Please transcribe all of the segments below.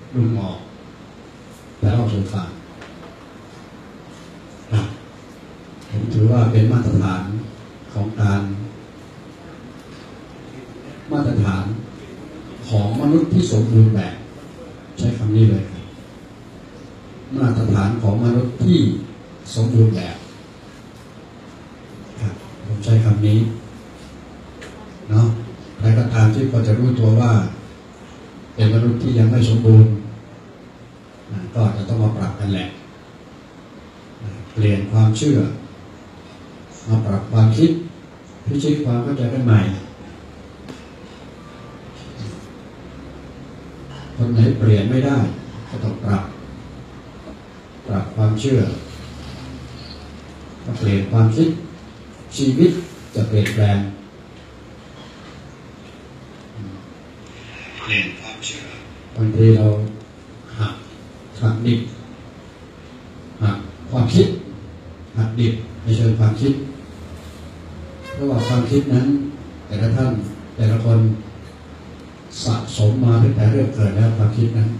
ลุงออกแล้วเอาสู่ฝั่งผมถือว่าเป็นมาตรฐานของการมาตรฐานของมนุษย์ที่สมบูรณ์แบบใช้คำนี้เลยครับมาตรฐานของมนุษย์ที่สมบูรณ์แบบครับผมใช้คำนี้เนาะใครก็ตามที่พอจะรู้ตัวว่าเป็นมนุษย์ที่ยังไม่สมบูรณ์ก็จะต้องมาปรับกันแหละเปลี่ยนความเชื่อมาปรับความคิดพิชิตความเข้าใจกันใหม่คนไหนเปลี่ยนไม่ได้ก็ต้องปรับความเชื่อเปลี่ยนความคิดชีวิตจะเปลี่ยนแปลงเปลี่ยนความเชื่อบางทีเราหักดิบหักความคิดหักดิบในเชิงความคิดเพราะว่าความคิดนั้นแต่ละท่านแต่ละคนสะสมมาตั้งแต่เริ่มเกิดแล้วความคิดนั้น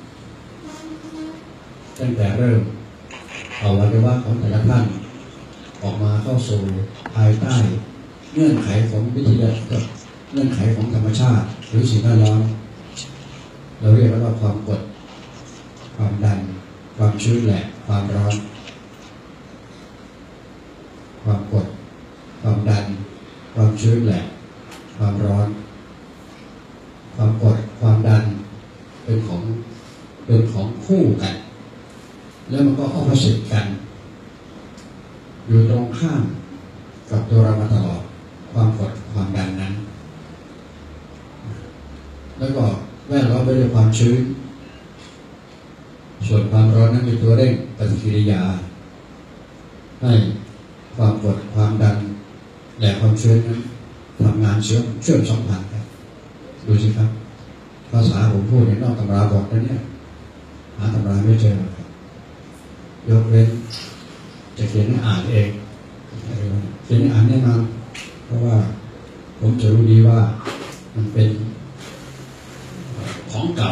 ตั้งแต่เริ่มเอาวัยวะของแต่ละท่านออกมาเข้าสู่ภายใต้เงื่อนไขของวิทยาศาสตร์เงื่อนไขของธรรมชาติหรือสิ่งแวดล้อมเราเรียกว่าความกดความดันความชื้นและความร้อนความกดความดันความชื้นและความร้อนความกดความดันเป็นของคู่กันแล้วมันก็เข้าผสมกันอยู่ตรงข้ามกับตัวเรามาตลอดความกดความดันนั้นแล้วก็แวดล้อมไปด้วยความชื้นส่วนความร้อนนั้นเป็นตัวเร่งปฏิกิริยาให้ความกดความดันและความชื้นนั้นทำงานเชื่อมสัมพันธ์กันดูสิครับภาษาผมพูดในนอกตำราบอกนั้นเนี่ยหาตำราไม่เจอครับยกเว้นจะเขียนให้อ่านเองเขียนให้อ่านแน่นอนเพราะว่าผมจะรู้ดีว่ามันเป็นของเก่า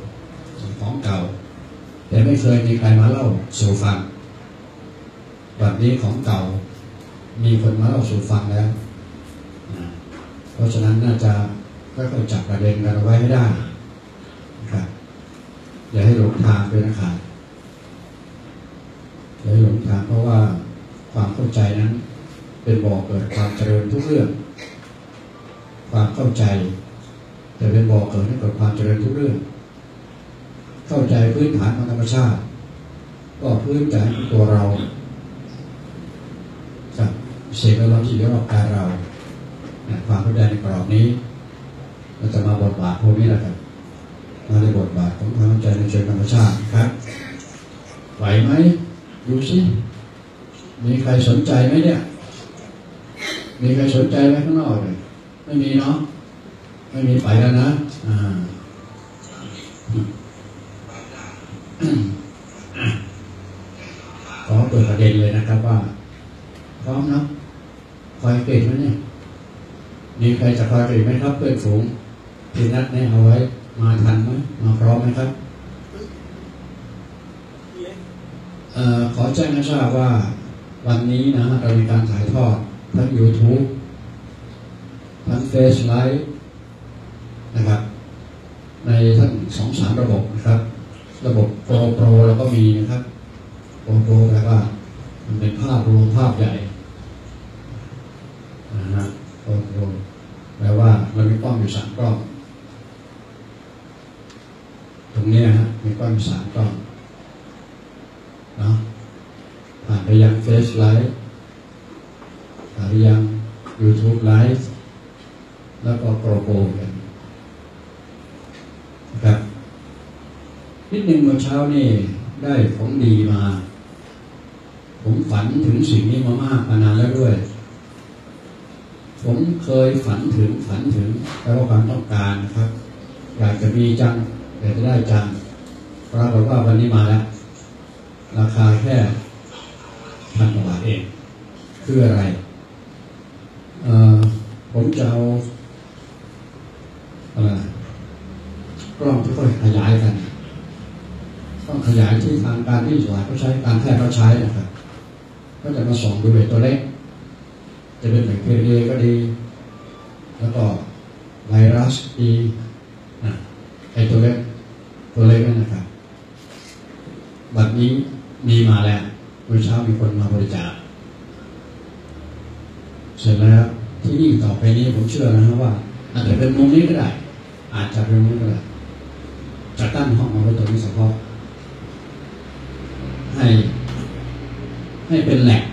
แต่ไม่เคยมีใครมาเล่าสู่ฟังแบบนี้ของเก่ามีคนมาเล่าสู่ฟังแล้วเพราะฉะนั้นน่าจะค่อยๆจับประเด็นกันเอาไว้ให้ได้นะครับอย่าให้หลงทางด้วยนะครับอย่าให้หลงทางเพราะว่าความเข้าใจนั้นเป็นบ่อเกิดความเจริญทุกเรื่องความเข้าใจจะเป็นบ่อเกิดให้เกิดความเจริญทุกเรื่องเข้าใจพื้นฐานของธรรมชาติก็พื้นฐานของตัวเรากับสิ่งแวดล้อมที่รอบกายเราความเข้าใจในกรอบนี้เราจะมาบทบาทพวกนี้แล้วกันมาในบทบาทของความเข้าใจในเชิงธรรมชาติครับไหวไหมดูสิมีใครสนใจไหมเนี่ยมีใครสนใจไหมข้างนอกเลยไม่มีเนาะไม่มีไปแล้วนะขอเปิดประเด็นเลยนะครับว่าพร้อมนะคอยเก่งไหมเนี่ยมีใครจะคอยเก่งไหมครับเพื่อนฝูงที่นัดแนะเอาไว้มาทันไหมมาพร้อมไหมครับขอแจ้งให้ทราบว่าวันนี้นะเรามีการถ่ายทอดทั้ง YouTube ทั้ง Face Live นะครับในทั้ง 2-3 ระบบนะครับระบบ Pro เราก็มีนะครับ Pro แปลว่ามันเป็นภาพรวมภาพใหญ่นะฮะ Pro แปลว่ามันมีกล้องอยู่3 กล้องตรงนี้ฮะมีกล้องอยู่3 กล้องเนาะผ่านไปยัง Face Live ผ่านไปยัง YouTube Live แล้วก็ Pro กันนะครับนิดนึงเมื่อเช้านี่ได้ของดีมาผมฝันถึงสิ่งนี้มามากมานานแล้วด้วยผมเคยฝันถึงแปลว่าความต้องการนะครับอยากจะมีจังอยากจะได้จังปรากฏว่าวันนี้มาแล้วราคาแค่1,000 กว่าบาทเองคืออะไรผมจะเอากล้องที่ค่อยขยายกันต้องขยายที่ทางการที่สวายเขาใช้การแพทย์เขาใช้นะครับก็จะมาส่องดูเวทตัวเล็กจะเป็นแบคทีเรียก็ดีแล้วก็ไวรัสดีไอตัวเล็กนั่นนะครับบัดนี้มีมาแล้วเมื่อเช้ามีคนมาบริจาคเสร็จแล้วที่นี่ต่อไปนี้ผมเชื่อนะครับว่าอาจจะเป็นมุมนี้ก็ได้อาจจะเป็นมุมนี้ก็ได้จะตั้งห้องมาไว้ตรงนี้เฉพาะให้เป็นแหล่ง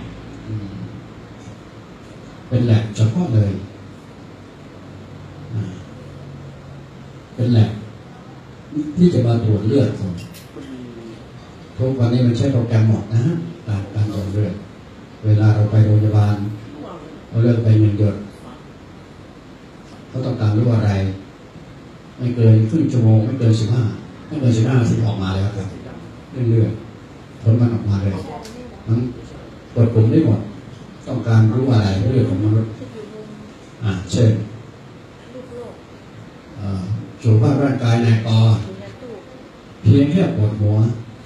เฉพาะเลยเป็นแหล่งที่จะมาตรวจเลือดคนทุกวันนี้มันใช้โปรแกรมหมดนะการตรวจเลือดเวลาเราไปโรงพยาบาลเราเลือดไป1 หยดเขาต้องการรู้อะไรไม่เกินครึ่งชั่วโมงไม่เกิน15 นาทีออกมาแล้วครับเลือดผลมันออกมาเลยมันกดปุ่มได้หมดต้องการรู้อะไรเรื่องของมนุษย์เช่นสุขภาพร่างกายนายกเพียงแค่ปวดหัว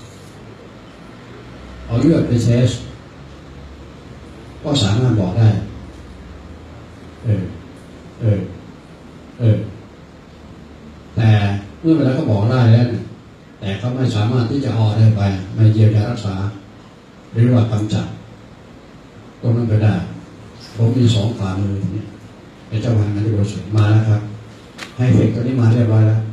เอาเลือดไปเทสก็สามารถบอกได้แต่เมื่อเวลาเขาบอกได้แล้วแต่เขาไม่สามารถที่จะออกได้ไปไม่เยียวยารักษาหรือว่ากำจัดตรงนั้นไปได้ผมมี2 ฝ่ามือเนี่ยเป็นเจ้าพนักงานที่บริสุทธิ์มาแล้วครับให้เด็กตัวนี้มาเรียบร้อยแล้ว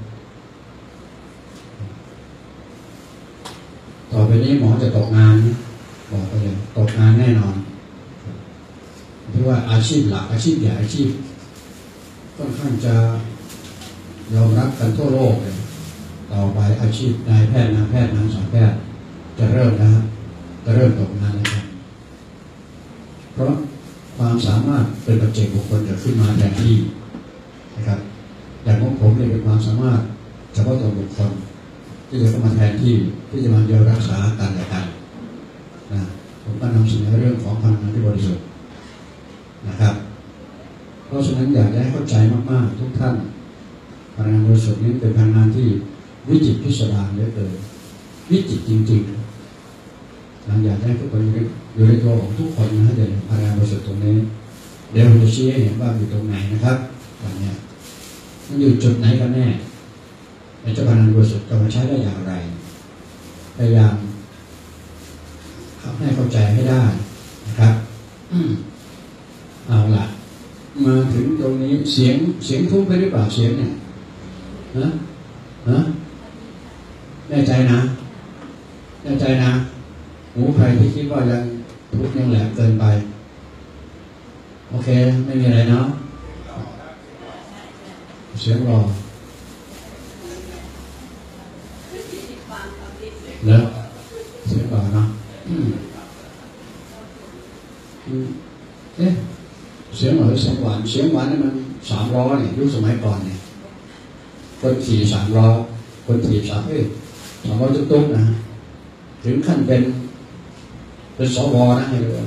ต่อไปนี้หมอจะตกงานบอกไปเลยตกงานแน่นอนที่ว่าอาชีพหลักอาชีพใหญ่อาชีพค่อนข้างจะยอมรับกันทั่วโลกเลยต่อไปอาชีพนายแพทย์นางแพทย์นางสัตวแพทย์จะเริ่มนะครับจะเริ่มตกงานแล้วครับเพราะความสามารถเป็นปัจเจกบุคคลจะขึ้นมาแทนที่นะครับอย่างของผมเนี่ยเป็นความสามารถเฉพาะตัวบุคคลที่จะเข้ามาแทนที่จะมาเยียวยารักษากันและกันนะผมก็นำเสนอเรื่องของพลังงานที่บริสุทธิ์นะครับเพราะฉะนั้นอยากให้เข้าใจมากๆทุกท่านพลังงานบริสุทธิ์นี้เป็นพลังงานที่วิจิตรพิสดารเหลือเกินวิจิตรจริงๆอยากให้ทุกคนอยู่ในตัวของทุกคนนะเดี๋ยวพลังงานบริสุทธิ์ตรงนี้เดี๋ยวผมจะชี้ให้เห็นว่าอยู่ตรงไหนนะครับวันนี้มันอยู่จุดไหนกันแน่ในเจ้าพลังงานบริสุทธิ์จะมาใช้ได้อย่างไรพยายามให้เข้าใจให้ได้นะครับเอาล่ะมาถึงตรงนี้เสียงทุ้มไปหรือเปล่าเสียงเนี่ยแน่ใจนะหูใครที่คิดว่ายังทุกยังแหลมเกินไปโอเคไม่มีอะไรเนาะเสียงรอเนอะเสียงรอเนาะเสียงหน่อยเสียงหวานนี่มัน3 ล้อเนี่ยยุคสมัยก่อนเนี่ยคนขี่3 ล้อคนขี่3 ล้อตุ๊กๆนะถึงขั้นเป็นสวนะให้เลย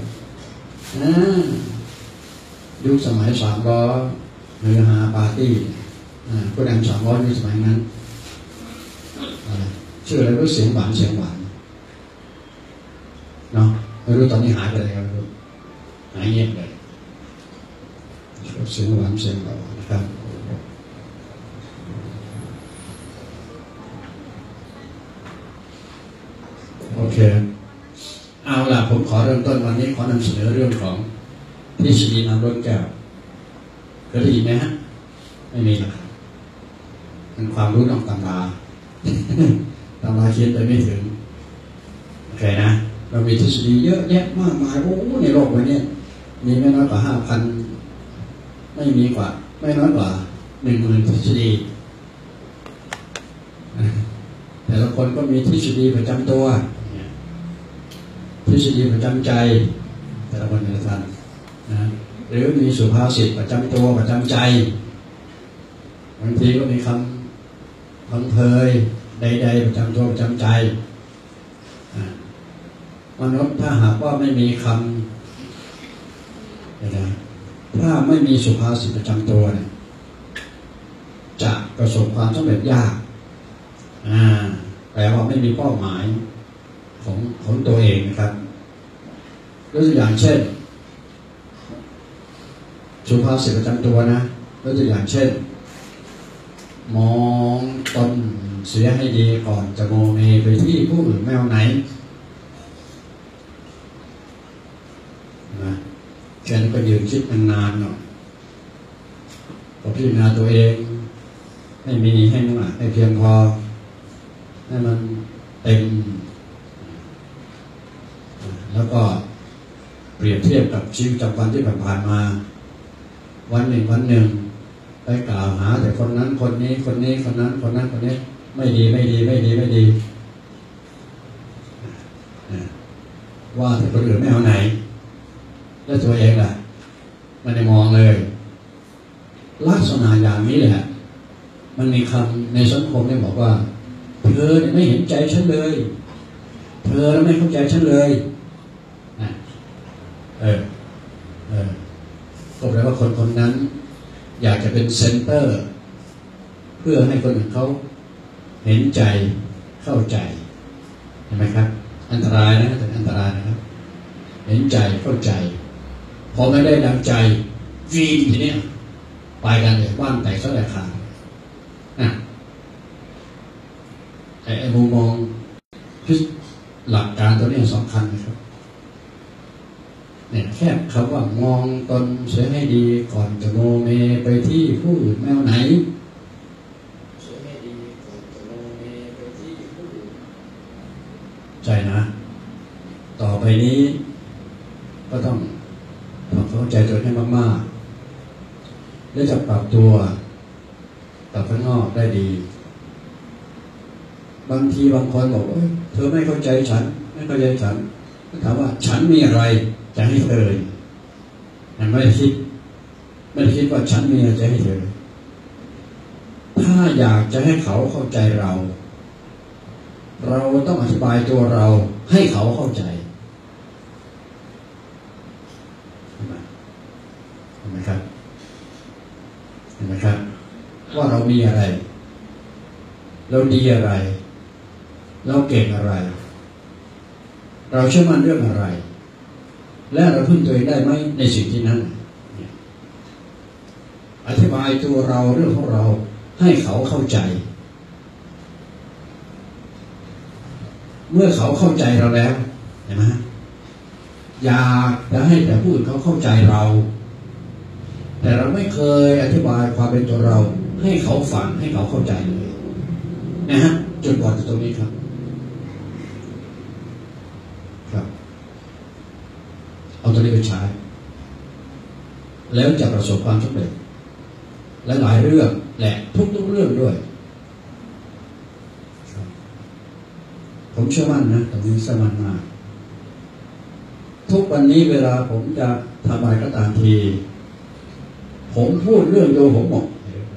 ยุคสมัย3 ล้อเรือหาปาร์ตี้ก็ดัง3 ล้อในสมัยนั้นชื่ออะไรรู้เสียงหวานเนาะไม่รู้ตอนนี้หายไปแล้วหายเงียบเลยเสียงหวานนะครับโอเคเอาล่ะผมขอเริ่มต้นวันนี้ขอนำเสนอเรื่องของทฤษฎีน้ำล้นแก้วเคยได้ยินไหมฮะไม่มีนะครับเป็นความรู้นอกตำราคิดไปไม่ถึงโอเคนะเรามีทฤษฎีเยอะแยะมากมายโอ้ในโลกวันนี้มีไม่น้อยกว่า 5,000 ไม่น้อยกว่า 10,000 ทฤษฎีแต่ละคนก็มีทฤษฎีประจำตัวทฤษฎีประจำใจแต่ละคนแต่ละท่านนะหรือมีสุภาษิตประจำตัวประจำใจบางทีก็มีคำเพยใดๆประจำตัวประจำใจมนุษย์ถ้าหากว่าไม่มีคำถ้าไม่มีสุภาษิตประจำตัวเนี่ยจะประสบความสำเร็จยากแปลว่าไม่มีเป้าหมายของตัวเองนะครับยกตัวอย่างเช่นสุภาษิตประจำตัวนะยกตัวอย่างเช่นมองตนเสียให้ดีก่อนจะโมเมไปที่ผู้อื่นไม่เอาไหนนะแค่นี้ก็ยืนคิดนานๆหน่อยพอพิจารณาตัวเองให้มีให้มากให้เพียงพอให้มันเต็มแล้วก็เปรียบเทียบกับชีวิตประจำวันที่ผ่านมาวันหนึ่งไปกล่าวหาแต่คนนั้นคนนี้คนนี้คนนั้นคนนั้นคนนี้ไม่ดีว่าแต่คนอื่นไม่เอาไหนแล้วตัวเองล่ะไม่ได้มองเลยลักษณะอย่างนี้แหละมันมีคำในสังคมเนี่ยบอกว่าเธอเนี่ยไม่เห็นใจฉันเลยเธอไม่เข้าใจฉันเลยก็แปลว่าคนนั้นอยากจะเป็นเซ็นเตอร์เพื่อให้คนอื่นเขาเห็นใจเข้าใจเห็นไหมครับอันตรายนะแต่อันตรายนะครับเห็นใจเข้าใจพอไม่ได้ดังใจวีนทีนี้ไปกันเลยว่านแตกสลายขาดไอ้มุมมองหลักการตัวนี้สำคัญนะครับเนี่ยแค่คำว่ามองตนเสียให้ดีก่อนจะโมเมไปที่ผู้อื่นแมวไหนเสียให้ดีก่อนจะโมเมไปที่ผู้อื่นใจนะต่อไปนี้ก็ต้องทำเข้าใจตัวให้มากๆและจะปรับตัวกับข้างนอกได้ดีบางทีบางคนบอกว่าเธอไม่เข้าใจฉันไม่เข้าใจฉันถามว่าฉันมีอะไรจะให้เธอยังไม่ได้คิดว่าฉันมีอะไรจะให้เธอถ้าอยากจะให้เขาเข้าใจเราต้องอธิบายตัวเราให้เขาเข้าใจเห็นไหมครับว่าเรามีอะไรเราดีอะไรเราเก่งอะไรเราเชื่อมั่นเรื่องอะไรและเราพึ่งตัวเองได้ไหมในสิ่งที่นั้นอธิบายตัวเราเรื่องของเราให้เขาเข้าใจเมื่อเขาเข้าใจเราแล้วเห็นไหมอยากจะให้แต่ผู้อื่นเขาเข้าใจเราแต่เราไม่เคยอธิบายความเป็นตัวเราให้เขาฟังให้เขาเข้าใจเลยนะฮะจุดบอดตรงนี้ครับเอาตัวนี้ไปใช้แล้วจะประสบความสำเร็จและหลายเรื่องและทุกเรื่องด้วยผมเชื่อมั่นนะตรงนี้เชื่อมั่นมากทุกวันนี้เวลาผมจะทำอะไรก็ตามทีผมพูดเรื่องโยผมหมด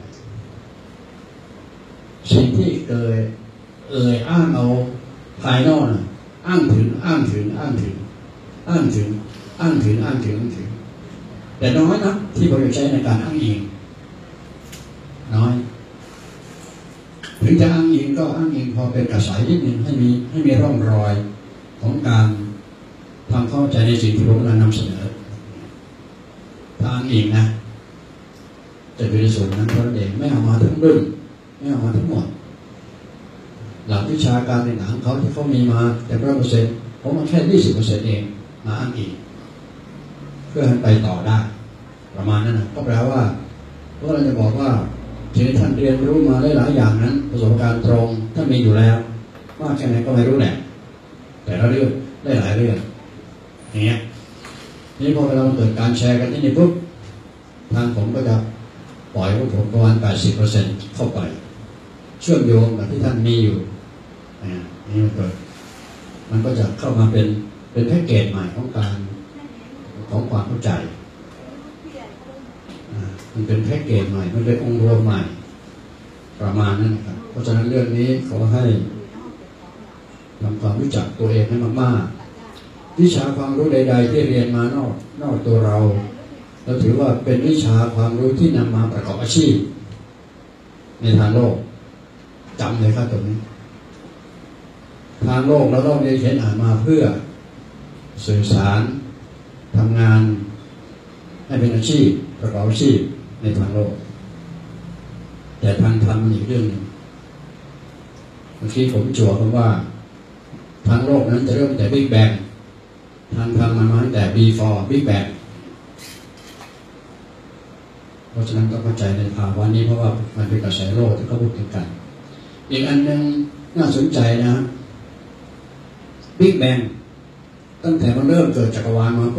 สิ่งที่อ้างเอาภายนอกอ้างถึงแต่น้อยนะที่ผมจะใช้ในการอ้างอิงน้อยถึงจะอ้างอิงก็อ้างอิงพอเป็นกระสายนิดนึงให้มีร่องรอยของการทำเข้าใจในสิ่งที่ผมกำลังนำเสนอถ้าอ้างอิงนะจะเป็นในส่วนนั้นเท่านั้นเองไม่เอามาทั้งเรื่องไม่เอามาทั้งหมดหลักวิชาการในหนังเขาที่เขามีมาแต่100%ผมมาแค่20%เองมาอ้างอิงเพื่อให้ไปต่อได้ประมาณนั้นนะก็แปลว่าเราจะบอกว่าที่ท่านเรียนรู้มาได้หลายอย่างนั้นประสบการณ์ตรงท่านมีอยู่แล้วมากแค่ไหนก็ไม่รู้แหละแต่ละเรื่องได้หลายเรื่องอย่างเงี้ยนี่พอเราเกิดการแชร์กันที่นี่ปุ๊บทางผมก็จะปล่อยของผมประมาณ 80% เข้าไปเชื่อมโยงกับที่ท่านมีอยู่นี่มันก็จะเข้ามาเป็นแพ็กเกจใหม่ของความเข้าใจมันเป็นแพ็กเกจใหม่มันเป็นองค์รวมใหม่ประมาณนั้นนะครับเพราะฉะนั้นเรื่องนี้ขอให้ทำความรู้จักตัวเองให้มากๆวิชาความรู้ใดๆที่เรียนมานอกตัวเราถือว่าเป็นวิชาความรู้ที่นำมาประกอบอาชีพในทางโลกจำเลยครับตรงนี้ทางโลกเราต้องเรียนเขียนอ่านมาเพื่อสื่อสารทำงานให้เป็นอาชีพประกอบอาชีพในทางโลกแต่ทางธรรมอีกเรื่องหนึ่งเมื่อกี้ผมจั่วคำว่าทางโลกนั้นจะเริ่มแต่ Big Bang ทางธรรมมาตั้งแต่ Before Big Bang เพราะฉะนั้นก็เข้าใจในภาวะนี้เพราะว่ามันเป็นกระแสโลกที่เขาพูดถึงกันอีกอันหนึ่งน่าสนใจนะBig Bang ตั้งแต่มันเริ่มเกิดจักรวาลมา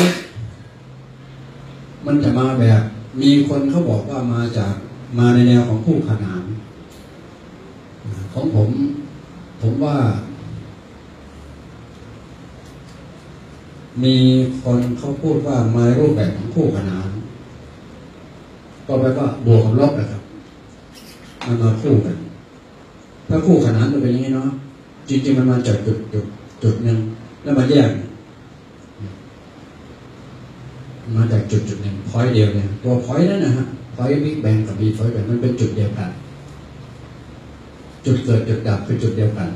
มันจะมาแบบมีคนเขาบอกว่ามาในแนวของคู่ขนานของผมว่ามีคนเขาพูดว่ามารูปแบบของคู่ขนานก็แปลว่าบวกกับลบนะครับมันมาคู่กันถ้าคู่ขนานมันเป็นอย่างนี้เนาะจริงๆมันมาจากจุดหนึ่งแล้วมาแยกมาจากจุดหนึ่งพอยต์เดียวเนี่ยตัวพอยต์นั่นนะฮะพอยต์บิ๊กแบงกับบีพอยต์แบบมันเป็นจุดเดียวกันจุดเกิดจุดดับคือจุดเดียวกัน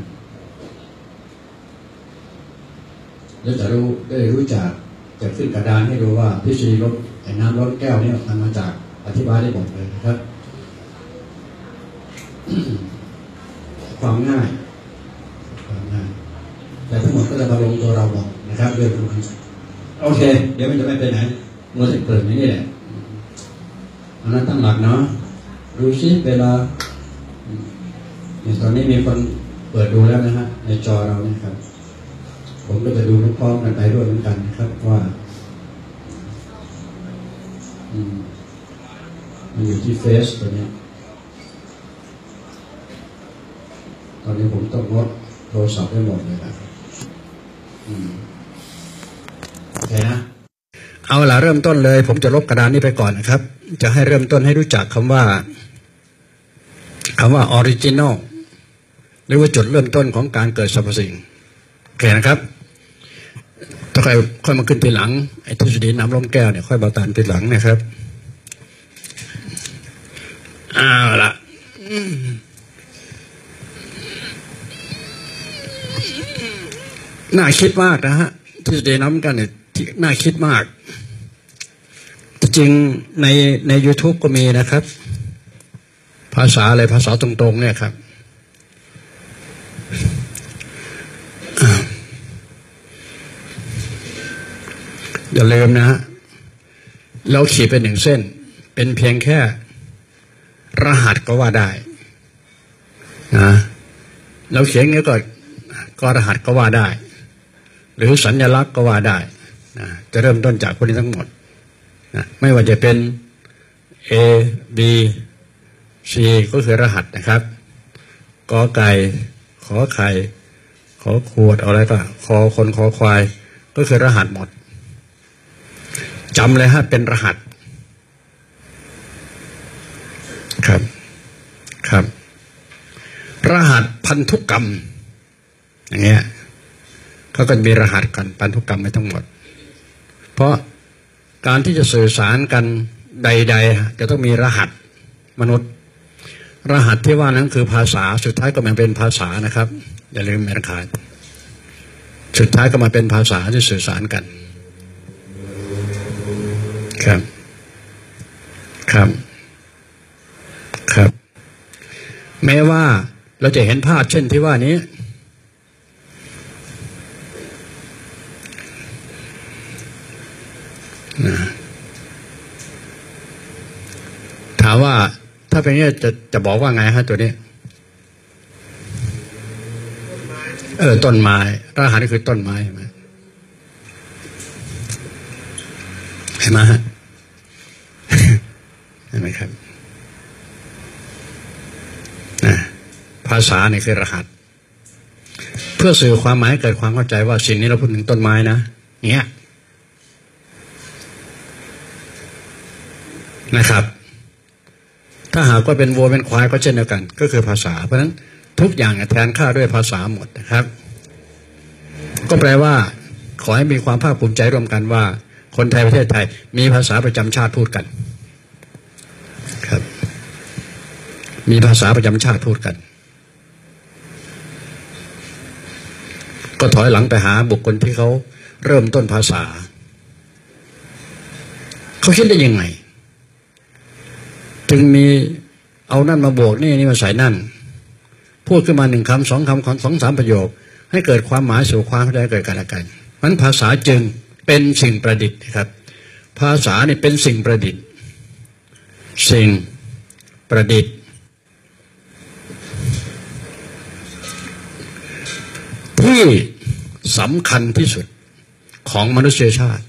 แล้วจะได้รู้จักจะขึ้นกระดานให้ดูว่าทฤษฎีลดไอ้น้ำล้นแก้วเนี่ยมันมาจากอธิบายได้หมดเลยนะครับ ความง่ายแต่ทั้งหมดก็จะมาลงตัวเราหมดนะครับเรื่องนี้โอเคเดี๋ยวมันจะไม่ไปไหนมัวแต่เปิดนี่แหละอันนั้นตั้งหลักเนาะดูซิเวลาตอนนี้มีคนเปิดดูแล้วนะฮะในจอเราเนี่ยครับผมก็จะดูพร้อมกันไปด้วยเหมือนกันนะครับว่ามันอยู่ที่เฟซตัวนี้ตอนนี้ผมต้องลดโทรศัพท์ได้หมดเลยครับโอเคนะเอาล่ะเริ่มต้นเลยผมจะลบกระดานนี้ไปก่อนนะครับจะให้เริ่มต้นให้รู้จักคำว่าออริจินอลหรือว่าจุดเริ่มต้นของการเกิดสรรพสิ่งโอเคนะครับถ้าใครค่อยมาขึ้นทีหลังไอ้ทฤษฎีน้ำล้มแก้วเนี่ยค่อยเบาตานทีหลังนะครับเอาล่ะน่าคิดมากนะฮะทฤษฎีน้ำกันเนี่ยน่าคิดมากจริงใน YouTube ก็มีนะครับภาษาอะไรภาษาตรงๆเนี่ยครับอย่าลืมนะฮะเราขีดเป็นหนึ่งเส้นเป็นเพียงแค่รหัสก็ว่าได้นะเราเขียนงี้ก็รหัสก็ว่าได้หรือสัญลักษณ์ก็ว่าได้นะจะเริ่มต้นจากพวกนี้ทั้งหมดนะไม่ว่าจะเป็น A B C ก็คือรหัสนะครับกอไก่ขอไข่ขอขวดอะไรก็คอคนคอควายก็คือรหัสหมดจำเลยฮะเป็นรหัสครับรหัสพันธุกรรมอย่างเงี้ยเขาก็มีรหัสกันพันธุกรรมไม่ทั้งหมดเพราะการที่จะสื่อสารกันใดๆจะต้องมีรหัสมนุษย์รหัสที่ว่านั้นคือภาษาสุดท้ายก็มาเป็นภาษานะครับอย่าลืมแมนคายสุดท้ายก็มาเป็นภาษาที่สื่อสารกันครับแม้ว่าเราจะเห็นภาพเช่นที่ว่านี้ถามว่าถ้าเป็นนี้จะบอกว่าไงฮะตัวนี้ต้นไม้รหัสนี่คือต้นไม้เห็นไหมฮะเห็นไหมครับภาษาเนี่ยคือรหัสเพื่อสื่อความหมายเกิดความเข้าใจว่าสิ่งนี้เราพูดถึงต้นไม้นะเงี้ยนะครับถ้าหากว่าเป็นวัวเป็นควายก็เช่นเดียวกันก็คือภาษาเพราะฉะนั้นทุกอย่างแทนค่าด้วยภาษาหมดนะครับก็แปลว่าขอให้มีความภาคภูมิใจร่วมกันว่าคนไทยประเทศไทยมีภาษาประจำชาติพูดกันครับมีภาษาประจำชาติพูดกันก็ถอยหลังไปหาบุคคลที่เขาเริ่มต้นภาษาเขาคิดได้ยังไงจึงมีเอานั่นมาบวกนี่มาใส่นั่นพูดขึ้นมา1 คำ 2 คำ 2 3 ประโยคให้เกิดความหมายสู่ความเข้าใจเกิดกันและกันนั้นภาษาจึงเป็นสิ่งประดิษฐ์ครับภาษานี่เป็นสิ่งประดิษฐ์สิ่งประดิษฐ์ที่สำคัญที่สุดของมนุษยชาติ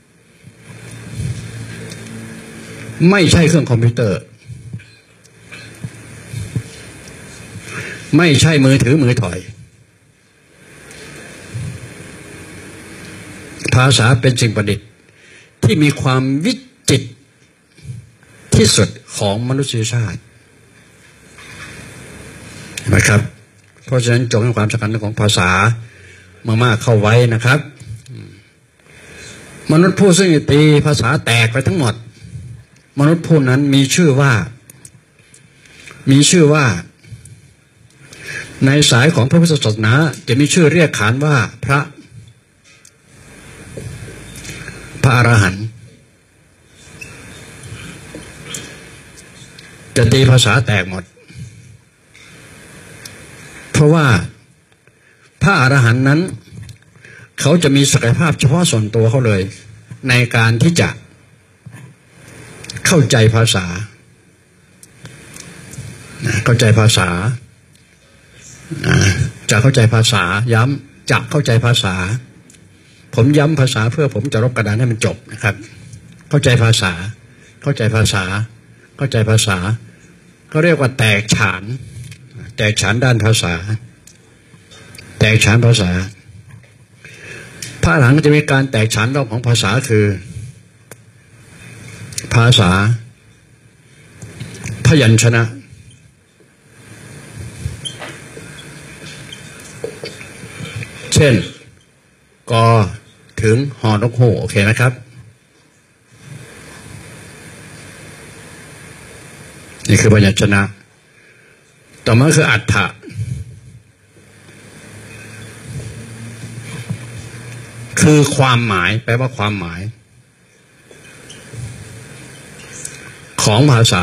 ไม่ใช่เครื่องคอมพิวเตอร์ไม่ใช่มือถือมือถอยภาษาเป็นสิ่งประดิษฐ์ที่มีความวิจิตรที่สุดของมนุษยชาตินะครับเพราะฉะนั้นจงให้ความสำคัญของภาษามากๆเข้าไว้นะครับมนุษย์ผู้ซึ่งตีภาษาแตกไปทั้งหมดมนุษย์ผู้นั้นมีชื่อว่าในสายของพระพุทธศาสนาจะมีชื่อเรียกขานว่าพระอรหันต์จะตีภาษาแตกหมดเพราะว่าพระอรหันต์นั้นเขาจะมีศักยภาพเฉพาะส่วนตัวเขาเลยในการที่จะเข้าใจภาษาจะเข้าใจภาษาย้ำจะเข้าใจภาษาผมย้ำภาษาเพื่อผมจะรบกระดานให้มันจบนะครับเข้าใจภาษาเขาเรียกว่าแตกฉานด้านภาษาแตกฉานภาษาภายหลังจะมีการแตกฉานรอบของภาษาคือภาษาพยัญชนะเช่นกถึงหอนกฮูกโอเคนะครับนี่คือพยัญชนะต่อมาคืออัฏฐะคือความหมายแปลว่าความหมายของภาษา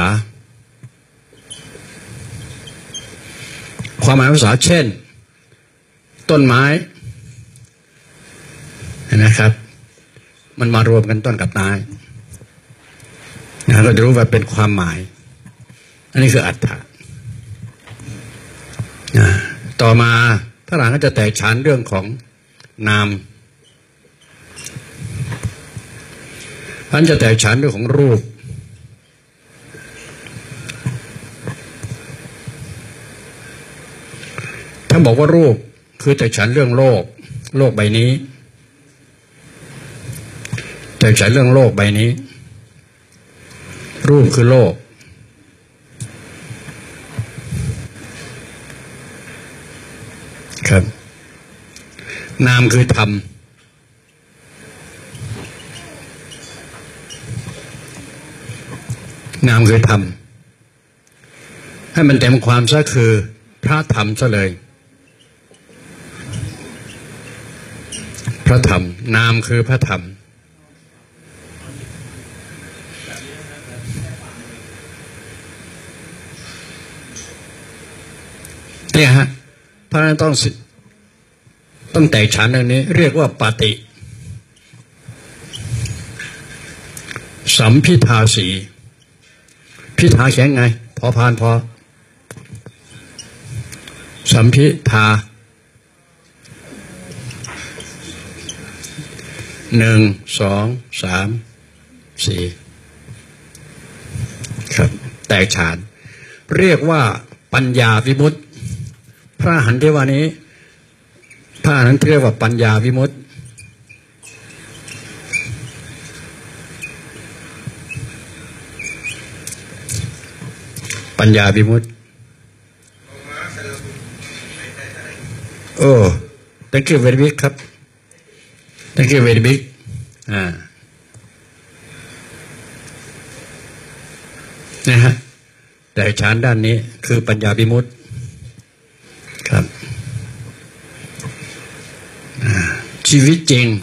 ความหมายภาษาเช่นต้นไม้นะครับมันมารวมกันต้นกับไม้เราจะรู้ว่าเป็นความหมายอันนี้คืออัฏฐะต่อมาพระหลังก็จะแตกฉานเรื่องของนามท่านจะแตกฉานเรื่องของรูปท่านบอกว่ารูปคือแตกฉานเรื่องโลกใบนี้แตกฉานเรื่องโลกใบนี้รูปคือโลกครับนามคือธรรมนามคือธรรมให้มันเต็มความซะคือพระธรรมซะเลยพระธรรมนามคือพระธรรมเนี่ยฮะเพราะฉะนั้นต้องแตกฉานเรื่องนี้เรียกว่าปฏิสัมพิทาสีพิธาเขียนไงพอพานพอสัมพิทา1 2 3 4ครับแตกฉานเรียกว่าปัญญาวิมุตติพระอรหันต์ที่ว่านี้พระอรหันต์เรียกว่าปัญญาวิมุตติปัญญาวิมุตติโอ้ thank you very big ครับ thank you very big นะฮะแต่ฌานด้านนี้คือปัญญาวิมุตติครับชีวิตจริง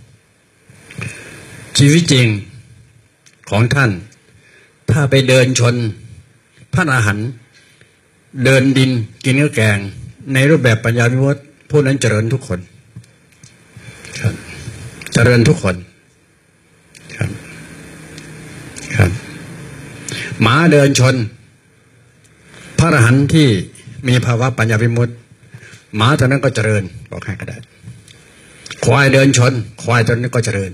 ของท่านถ้าไปเดินชนพระอรหันต์เดินดินกินเนื้อแกงในรูปแบบปัญญาวิมุตติผู้นั้นเจริญทุกคนครับเจริญทุกคนครับหมาเดินชนพระอรหันต์ที่มีภาวะปัญญาวิมุตติหมาตัวนั้นก็เจริญบอกให้ก็ได้ควายเดินชนควายตัวนั้นก็เจริญ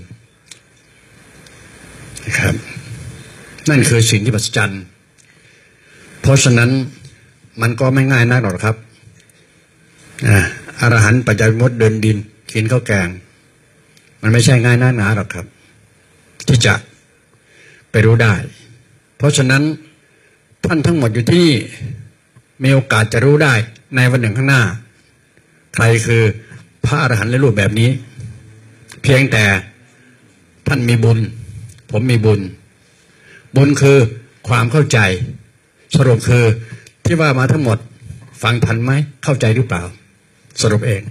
ครับนั่นคือสิ่งที่มหัศจรรย์เพราะฉะนั้นมันก็ไม่ง่ายนักหรอกครับอรหันต์ปัญญาวิมุตติเดินดินกินข้าวแกงมันไม่ใช่ง่ายนักหนาหรอกครับที่จะไปรู้ได้เพราะฉะนั้นท่านทั้งหมดอยู่ที่นี่มีโอกาสจะรู้ได้ในวันหนึ่งข้างหน้าใครคือพระอรหันต์ในรูปแบบนี้เพียงแต่ท่านมีบุญผมมีบุญคือความเข้าใจสรุปคือที่ว่ามาทั้งหมดฟังทันไหมเข้าใจหรือเปล่าสรุปเอง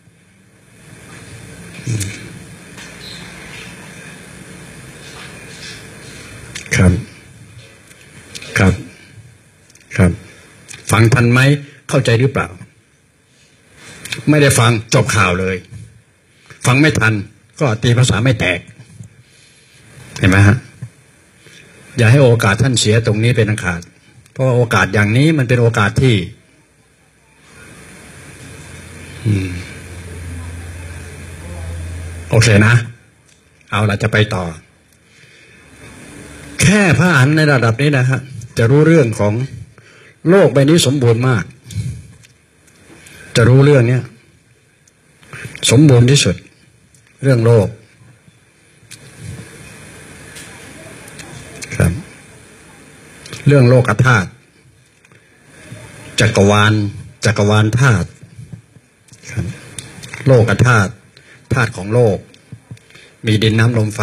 ครับฟังทันไหมเข้าใจหรือเปล่าไม่ได้ฟังจบข่าวเลยฟังไม่ทันก็ตีภาษาไม่แตกเห็นไหมฮะอย่าให้โอกาสท่านเสียตรงนี้เป็นอันขาดเพราะโอกาสอย่างนี้มันเป็นโอกาสที่โอเคนะเอาล่ะจะไปต่อแค่พระอรหันต์ในระดับนี้นะฮะจะรู้เรื่องของโลกใบนี้สมบูรณ์มากจะรู้เรื่องนี้สมบูรณ์ที่สุดเรื่องโลกครับเรื่องโลกธาตุจักรวาลธาตุครับโลกธาตุธาตุของโลกมีดินน้ำลมไฟ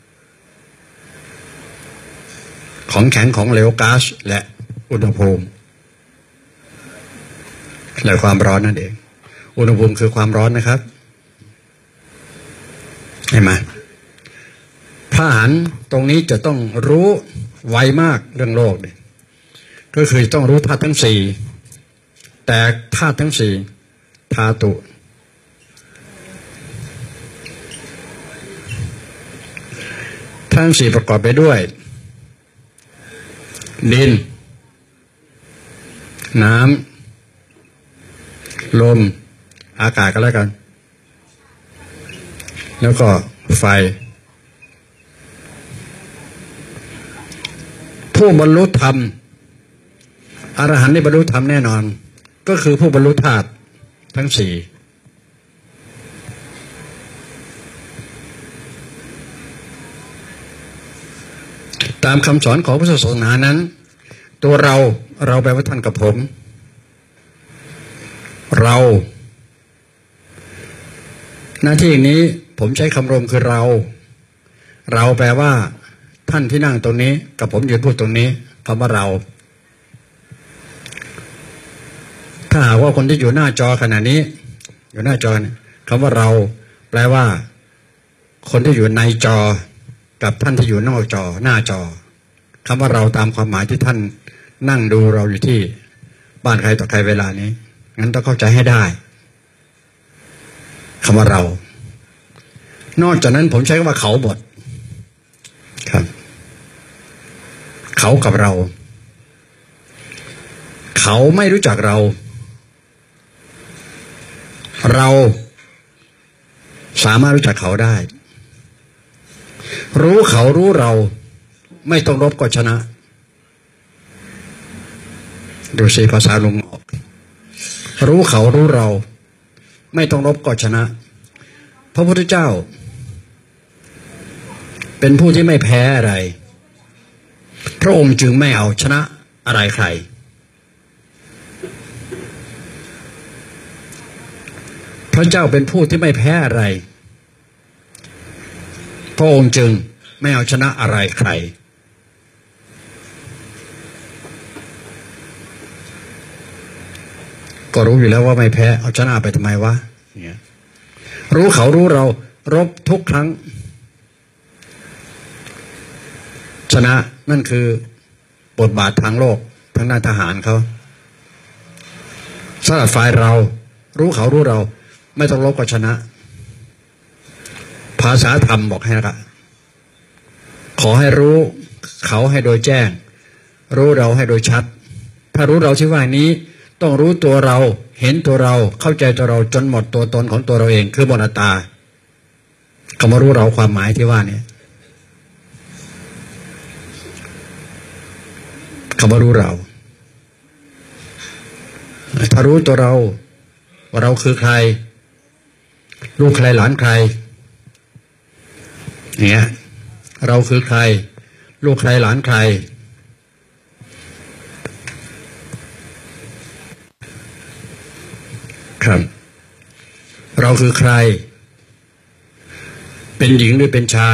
ของแข็งของเหลวก๊าซและอุณหภูมิและความร้อนนั่นเองอุณหภูมิคือความร้อนนะครับเห็นไหมพระอรหันต์ตรงนี้จะต้องรู้ไวมากเรื่องโลกเนี่ยก็คือต้องรู้ธาตุทั้งสี่แต่ธาตุทั้งสี่ธาตุทั้งสี่ประกอบไปด้วยดินน้ำลมอากาศก็แล้วกันแล้วก็ไฟผู้บรรลุธรรมอรหันต์ได้บรรลุธรรมแน่นอนก็คือผู้บรรลุธาตุทั้งสี่ตามคำสอนของพระศาสนานั้นตัวเราแปลว่าท่านกับผมเราหน้าที่นี้ผมใช้คำรวมคือเราแปลว่าท่านที่นั่งตรงนี้กับผมยืนพูดตรงนี้คำว่าเราถ้าหากว่าคนที่อยู่หน้าจอขณะนี้อยู่หน้าจอเนี่ยคำว่าเราแปลว่าคนที่อยู่ในจอกับท่านที่อยู่นอกจอหน้าจอคำว่าเราตามความหมายที่ท่านนั่งดูเราอยู่ที่บ้านใครต่อใครเวลานี้งั้นต้องเข้าใจให้ได้คำว่าเรานอกจากนั้นผมใช้คำว่าเขาหมดครับเขากับเราเขาไม่รู้จักเราสามารถรู้จักเขาได้รู้เขารู้เราไม่ต้องรบก็ชนะดูสิภาษาลุงออกรู้เขารู้เราไม่ต้องรบก็ชนะพระพุทธเจ้าเป็นผู้ที่ไม่แพ้อะไรพระองค์จึงไม่เอาชนะอะไรใครพระเจ้าเป็นผู้ที่ไม่แพ้อะไรพระองค์จึงไม่เอาชนะอะไรใครก็รู้อยู่แล้วว่าไม่แพ้เอาชนะไปทำไมวะเนี่ยรู้เขารู้เรารบทุกครั้งชนะนั่นคือบทบาททางโลกทางด้านทหารเขาสำหรับฝ่ายเรารู้เขารู้เราไม่ต้องรบก็ชนะภาษาธรรมบอกให้ละขอให้รู้เขาให้โดยแจ้งรู้เราให้โดยชัดถ้ารู้เราที่ว่านี้ต้องรู้ตัวเราเห็นตัวเราเข้าใจตัวเราจนหมดตัวตนของตัวเราเองคือหมดอัตตาคำว่ารู้เราความหมายที่ว่านี้คำว่ารู้เราถ้ารู้ตัวเราว่าเราคือใครลูกใครหลานใครเนี่ยเราคือใครลูกใครหลานใครครับเราคือใครเป็นหญิงหรือเป็นชาย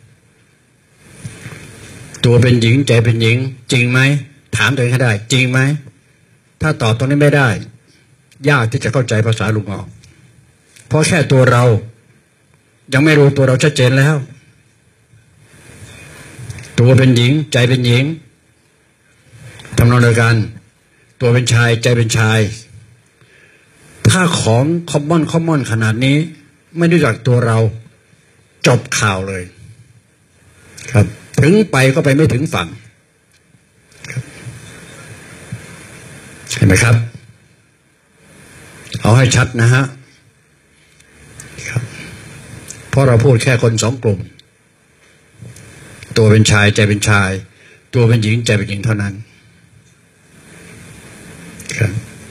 ตัวเป็นหญิงใจเป็นหญิงจริงไหมถามตัวเองให้ได้จริงไหมถ้าตอบตรงนี้ไม่ได้ยากที่จะเข้าใจภาษาลุงออกเพราะแค่ตัวเรายังไม่รู้ตัวเราชัดเจนแล้วตัวเป็นหญิงใจเป็นหญิงทำนองเดียวกันตัวเป็นชายใจเป็นชายถ้าของคอมมอนขนาดนี้ไม่รู้จักตัวเราจบข่าวเลยครับถึงไปก็ไปไม่ถึงฝั่งเห็นไหมครับเอาให้ชัดนะฮะครับเพราะเราพูดแค่คนสองกลุ่มตัวเป็นชายใจเป็นชายตัวเป็นหญิงใจเป็นหญิงเท่านั้นครับ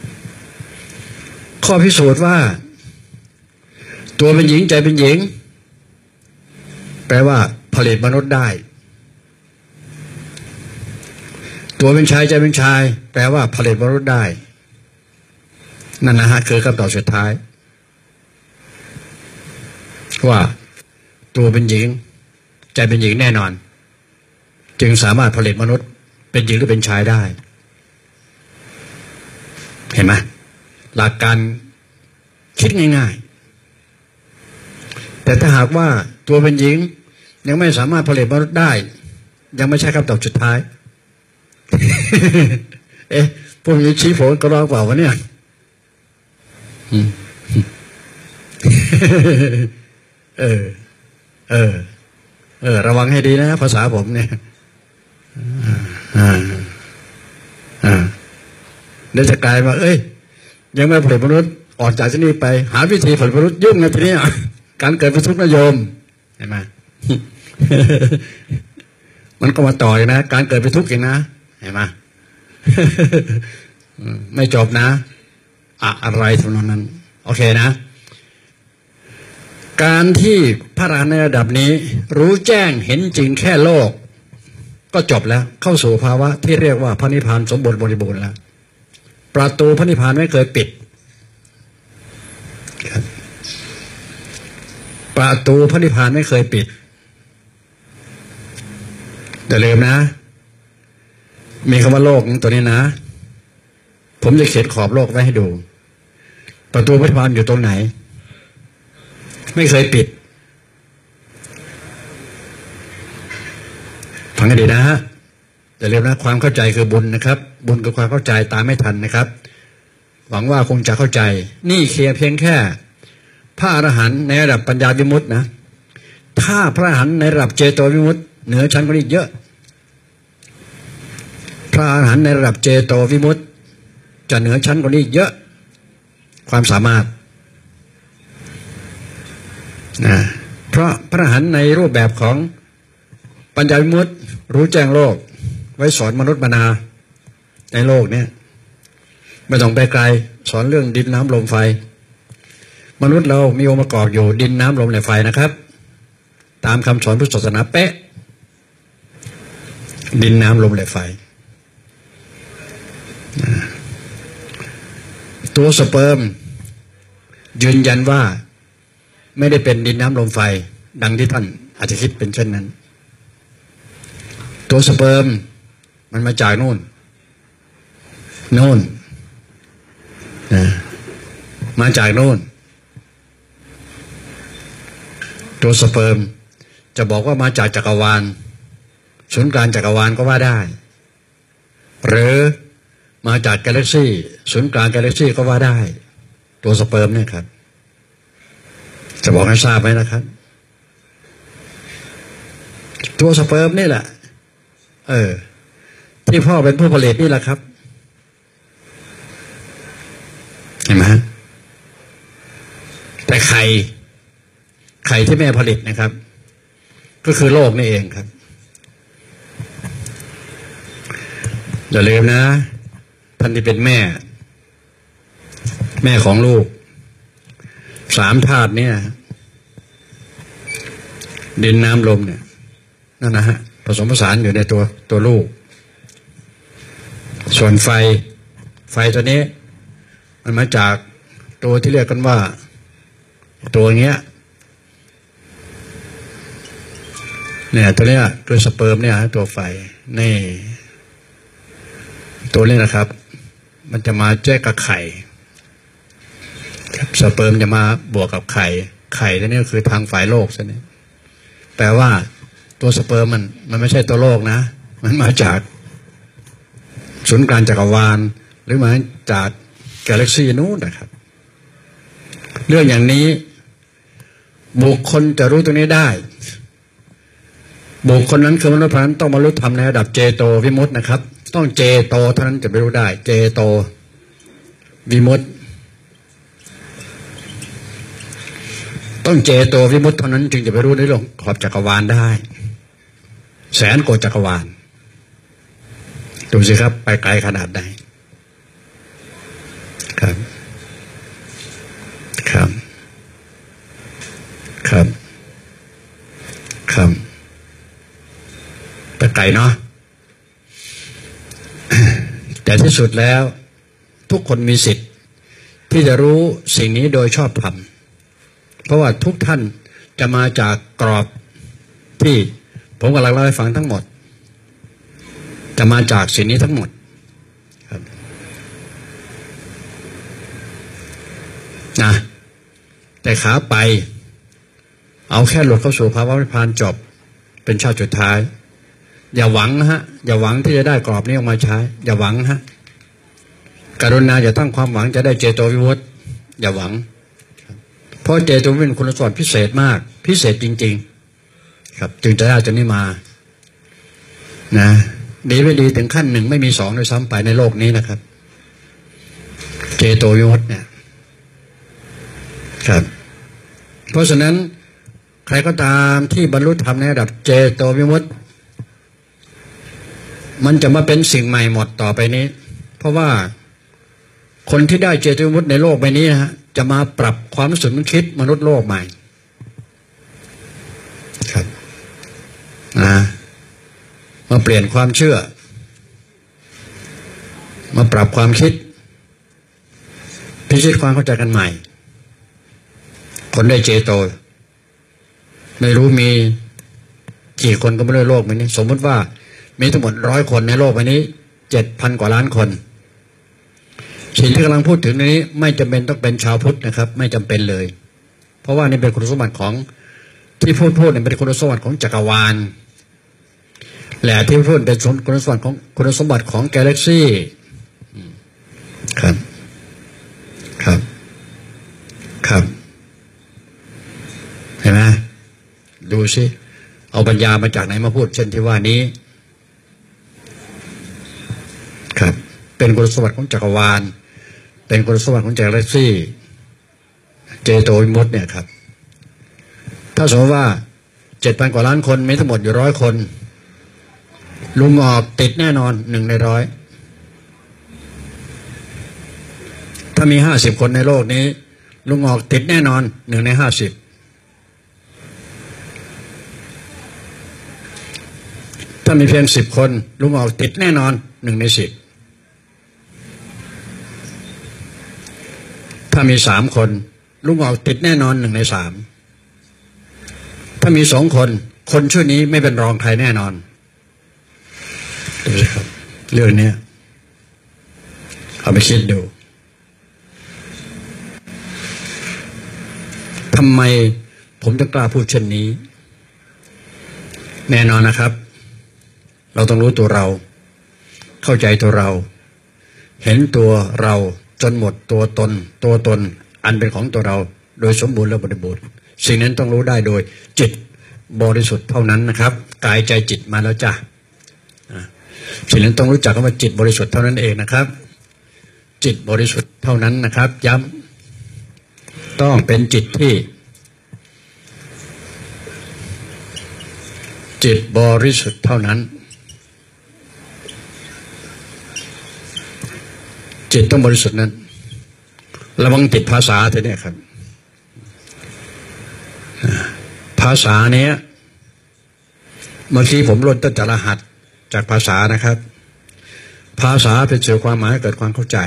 ข้อพิสูจน์ว่าตัวเป็นหญิงใจเป็นหญิงแปลว่าผลิตมนุษย์ได้ตัวเป็นชายใจเป็นชายแปลว่าผลิตมนุษย์ได้นั่นนะฮะคือคำตอบสุดท้ายว่าตัวเป็นหญิงใจเป็นหญิงแน่นอนจึงสามารถผลิตมนุษย์เป็นหญิงหรือเป็นชายได้เห็นไหมหลักการคิดง่ายๆแต่ถ้าหากว่าตัวเป็นหญิงยังไม่สามารถผลิตมนุษย์ได้ยังไม่ใช่คำตอบสุดท้าย พวกนี้ชี้โผล่ก็ร้องเปล่าวะเนี่ย ระวังให้ดีนะภาษาผมเนี่ยเดี๋ยวจะกลายมายังไม่ผลิตมนุษย์ออกจากที่นี่ไปหาวิธีผลิตมนุษย์ยุ่งในทีนี้การเกิดเป็นทุกข์นิยมเห็นไหม มันก็มาต่อยนะการเกิดเป็นทุกข์อีกนะเห็นไหม ไม่จบนะอะไรทำนองนั้นโอเคนะการที่พระอรหันต์ในระดับนี้รู้แจ้งเห็นจริงแค่โลกก็จบแล้วเข้าสู่ภาวะที่เรียกว่าพระนิพพานสมบูรณ์บริบูรณ์แล้วประตูพระนิพพานไม่เคยปิดประตูพระนิพพานไม่เคยปิดอย่าลืมนะมีคำว่าโลกตัวนี้นะผมจะเขียนขอบโลกไว้ให้ดูประตูพระนิพพานอยู่ตรงไหนไม่เคยปิดฟังให้ดีนะฮะอย่าลืมนะความเข้าใจคือบุญนะครับบุญกับความเข้าใจตามไม่ทันนะครับหวังว่าคงจะเข้าใจนี่เพียงแค่พระอรหันต์ในระดับปัญญาวิมุตตินะถ้าพระอรหันต์ในระดับเจโตวิมุตติเหนือชั้นกว่านี้เยอะพระอรหันต์ในระดับเจโตวิมุตติจะเหนือชั้นกว่านี้เยอะความสามารถเพราะพระอรหันต์ในรูปแบบของปัญญาวิมุตติรู้แจ้งโลกไว้สอนมนุษย์มนาในโลกนี้ไม่ต้องไปไกลสอนเรื่องดินน้ำลมไฟมนุษย์เรามีองค์ประกอบอยู่ดินน้ำลมและไฟนะครับตามคำสอนพุทธศาสนาเป๊ะดินน้ำลมและไฟตัวสเปิร์มยืนยันว่าไม่ได้เป็นดินน้ำลมไฟดังที่ท่านอาจจะคิดเป็นเช่นนั้นตัวสเปิร์มมันมาจากนู่นมาจากนู่นตัวสเปิร์มจะบอกว่ามาจากจักรวาลศูนย์กลางจักรวาลก็ว่าได้หรือมาจากกาแล็กซี่ศูนย์กลางกาแล็กซี่ก็ว่าได้ตัวสเปิร์มเนี่ยครับจะบอกให้ทราบไหมนะครับตัวสเปิร์มนี่แหละที่พ่อเป็นผู้ผลิตนี่แหละครับเห็นไหมแต่ไข่ที่แม่ผลิตนะครับก็คือโลกนี่เองครับอย่าลืมนะท่านที่เป็นแม่ของลูก3 ธาตุเนี่ยดินน้ำลมเนี่ยนั่นนะฮะผสมผสานอยู่ในตัวลูกส่วนไฟตัวนี้มันมาจากตัวที่เรียกกันว่าตัวเงี้ยเนี่ยตัวเนี้ยตัวสเปิร์มเนี่ยตัวไฟนี่ตัวนี้นะครับมันจะมาแยกกับไข่สเปิร์มจะมาบวกกับไข่ตัวนี้ก็คือทางฝ่ายโลกซะเนี่ยแปลว่าตัวสเปิร์มมันไม่ใช่ตัวโลกนะมันมาจากศูนย์กลางจักรวาลหรือมาจากกาแล็กซี่นู้นนะครับเรื่องอย่างนี้บุคคลจะรู้ตรงนี้ได้บุคคลนั้นคือมนุษย์พระนั้นต้องบรรลุธรรมในระดับเจโตวิมุตตินะครับต้องเจโตเท่านั้นจะไปรู้ได้เจโตวิมุตติต้องเจโตวิมุตติเท่านั้นจึงจะไปรู้ในโลกขอบจักรวาลได้แสนโกฏจักรวาลดูสิครับไปไกลขนาดไหนครับไปไกลเนาะแต่ที่สุดแล้วทุกคนมีสิทธิ์ที่จะรู้สิ่งนี้โดยชอบธรรมเพราะว่าทุกท่านจะมาจากกรอบที่ผมกำลังเล่าให้ฟังทั้งหมดจะมาจากสิ่งนี้ทั้งหมดครับนะแต่ขาไปเอาแค่หลุดเข้าสู่ภาวะนิพพานจบเป็นชาติสุดท้ายอย่าหวังนะฮะอย่าหวังที่จะได้กรอบนี้ออกมาใช้อย่าหวังฮะกรุณาอย่าตั้งความหวังจะได้เจโตวิมุตติอย่าหวังเพราะเจโตวิมุตติเป็นคุณสมบัติพิเศษมากพิเศษจริงๆครับจึงจะได้ตัวนี้มานะดีไม่ดีถึงขั้น1ไม่มี2ด้วยซ้ำไปในโลกนี้นะครับเจโตวิมุตติเนี่ยครับเพราะฉะนั้นใครก็ตามที่บรรลุธรรมในระดับเจโตวิมุตติมันจะมาเป็นสิ่งใหม่หมดต่อไปนี้เพราะว่าคนที่ได้เจโตวิมุตติในโลกใบนี้นะฮะจะมาปรับความรู้สึกนึกคิดมนุษย์โลกใหม่ครับมาเปลี่ยนความเชื่อมาปรับความคิดพิชิตความเข้าใจกันใหม่คนได้เจโตไม่รู้มีกี่คนก็ไม่รู้โลกใบนี้สมมติว่ามีทั้งหมด100 คนในโลกใบนี้ 7,000 กว่าล้านคนสิ่งที่กำลังพูดถึงนี้ไม่จำเป็นต้องเป็นชาวพุทธนะครับไม่จำเป็นเลยเพราะว่านี่เป็นคุณสมบัติของที่พูดเนี่ยเป็นคุณสมบัติของจักรวาลและที่พูดเป็นคุณสมบัติของกาแล็กซี่ครับเห็นไหมดูสิเอาปัญญามาจากไหนมาพูดเช่นที่ว่านี้ครับเป็นคุณสมบัติของจักรวาลเป็นคุณสมบัติของกาแล็กซี่เจโตวิมุตติเนี่ยครับถ้าสมมติว่า 7,000 กว่าล้านคนมีทั้งหมดอยู่100 คนลุงออกติดแน่นอน1 ใน 100ถ้ามี50 คนในโลกนี้ลุงออกติดแน่นอน1 ใน 50ถ้ามีเพียง10 คนลุงออกติดแน่นอน1 ใน 10ถ้ามี3 คนลุงออกติดแน่นอน1 ใน 3ถ้ามี2 คนคนช่วยนี้ไม่เป็นรองใครแน่นอนดูสิครับเรื่องนี้เอาไปคิดดูทำไมผผมจะกล้าพูดเช่นนี้แน่นอนนะครับเราต้องรู้ตัวเราเข้าใจตัวเราเห็นตัวเราจนหมดตัวตนอันเป็นของตัวเราโดยสมบูรณ์และบริบูรณ์สิ่งนั้นต้องรู้ได้โดยจิตบริสุทธิ์เท่านั้นนะครับกายใจจิตมาแล้วจ้ะสิ่งนั้นต้องรู้จักว่าจิตบริสุทธิ์เท่านั้นเองนะครับจิตบริสุทธิ์เท่านั้นนะครับย้ำต้องเป็นจิตที่จิตบริสุทธิ์เท่านั้นจิตต้องบริสุทธิ์นั้นระวังติดภาษาเถอะเนี่ยครับภาษาเนี้ยเมื่อกี้ผมลดต้นจากรหัสจากภาษานะครับภาษาเป็นสื่อความหมายเกิดความเข้าใจ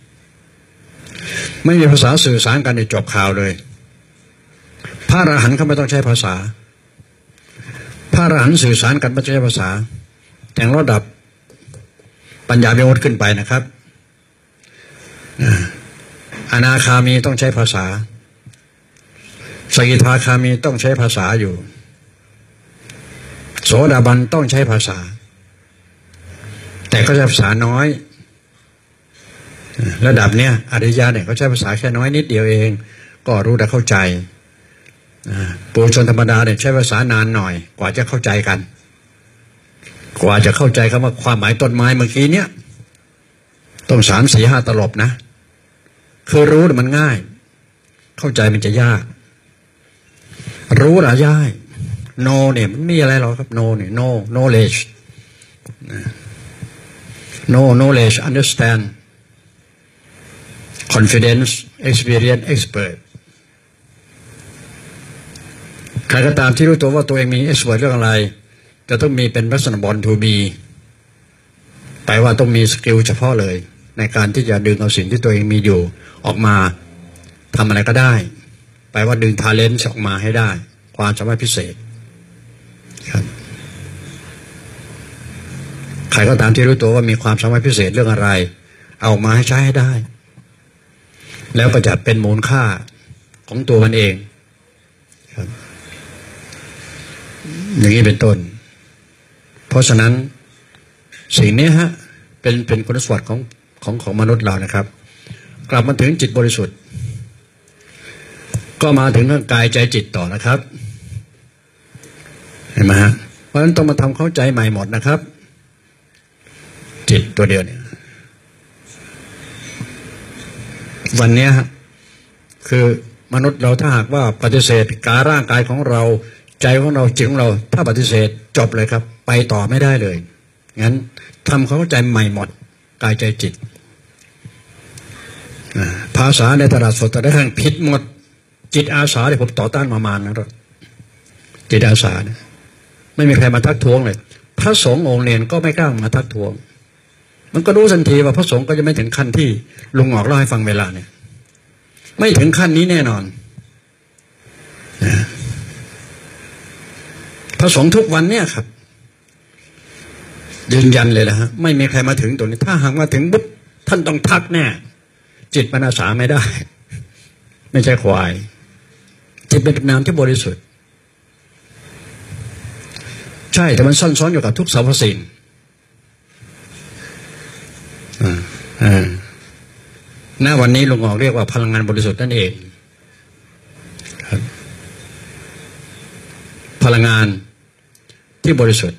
ไม่มีภาษาสื่อสารกันในจบข่าวเลยพระอรหันต์เขาไม่ต้องใช้ภาษาพระอรหันต์สื่อสารกันไม่ใช้ภาษาแต่ระดับปัญญาวิมุตติขึ้นไปนะครับอนาคามีต้องใช้ภาษาสกิทาคามีต้องใช้ภาษาอยู่โสดาบันต้องใช้ภาษาแต่ก็ใช้ภาษาน้อยระดับเนี้ยอริยะเนี่ยเขาใช้ภาษาแค่น้อยนิดเดียวเองก็รู้แต่เข้าใจปุถุชนธรรมดาเนี่ยใช้ภาษานานหน่อยกว่าจะเข้าใจกันกว่าจะเข้าใจคำว่าความหมายต้นไม้เมื่อกี้เนี้ยต้อง3 4 5 ตลบนะคือรู้มันง่ายเข้าใจมันจะยากรู้หรือยากno เนี่ยมันมีอะไรหรอครับ no เนี่ย no knowledge no knowledge understand confidence experience expert ใครก็ตามที่รู้ตัวว่าตัวเองมี expert เรื่องอะไรจะต้องมีเป็นลักษณะ born to be แปลว่าต้องมีสกิลเฉพาะเลยในการที่จะดึงเอาสิ่งที่ตัวเองมีอยู่ออกมาทำอะไรก็ได้แปลว่าดึง talent ออกมาให้ได้ความสามารถพิเศษครับใครก็ตามที่รู้ตัวว่ามีความสามารถพิเศษเรื่องอะไรเอามาให้ใช้ให้ได้แล้วก็จะเป็นมูลค่าของตัวมันเองครับอย่างนี้เป็นต้นเพราะฉะนั้นสิ่งนี้ฮะเป็นคุณสมบัติของมนุษย์เรานะครับกลับมาถึงจิตบริสุทธิ์ก็มาถึงเรื่องกายใจจิตต่อนะครับเห็นไหมฮะเพราะฉะนั้นต้องมาทำเข้าใจใหม่หมดนะครับจิตตัวเดียวเนี่ยวันนี้คือมนุษย์เราถ้าหากว่าปฏิเสธการร่างกายของเราใจของเราจิตของเราถ้าปฏิเสธจบเลยครับไปต่อไม่ได้เลยงั้นทำเข้าใจใหม่หมดกายใจจิตภาษาในตลาดสดแต่ละแห่งผิดหมดจิตอาสาเนี่ยผมต่อต้านมานานนะครับจิตอาสาเนี่ยไม่มีใครมาทักท้วงเลยพระสงฆ์องค์เนียนก็ไม่กล้ามาทักท้วงมันก็รู้ทันทีว่าพระสงฆ์ก็จะไม่ถึงขั้นที่ลุงออกเล่าให้ฟังเวลาเนี่ยไม่ถึงขั้นนี้แน่นอนพระสงฆ์ทุกวันเนี่ยครับยืนยันเลยนะฮะไม่มีใครมาถึงตัวนี้ถ้าหากมาถึงปุ๊บท่านต้องทักแน่จิตมันอาสาไม่ได้ไม่ใช่ควายจิตเป็นนามที่บริสุทธิ์ใช่แต่มันซ่อนซ้อนอยู่กับทุกสรรพสิ่งณวันนี้ลุงออกเรียกว่าพลังงานบริสุทธิ์นั่นเองพลังงานที่บริสุทธิ์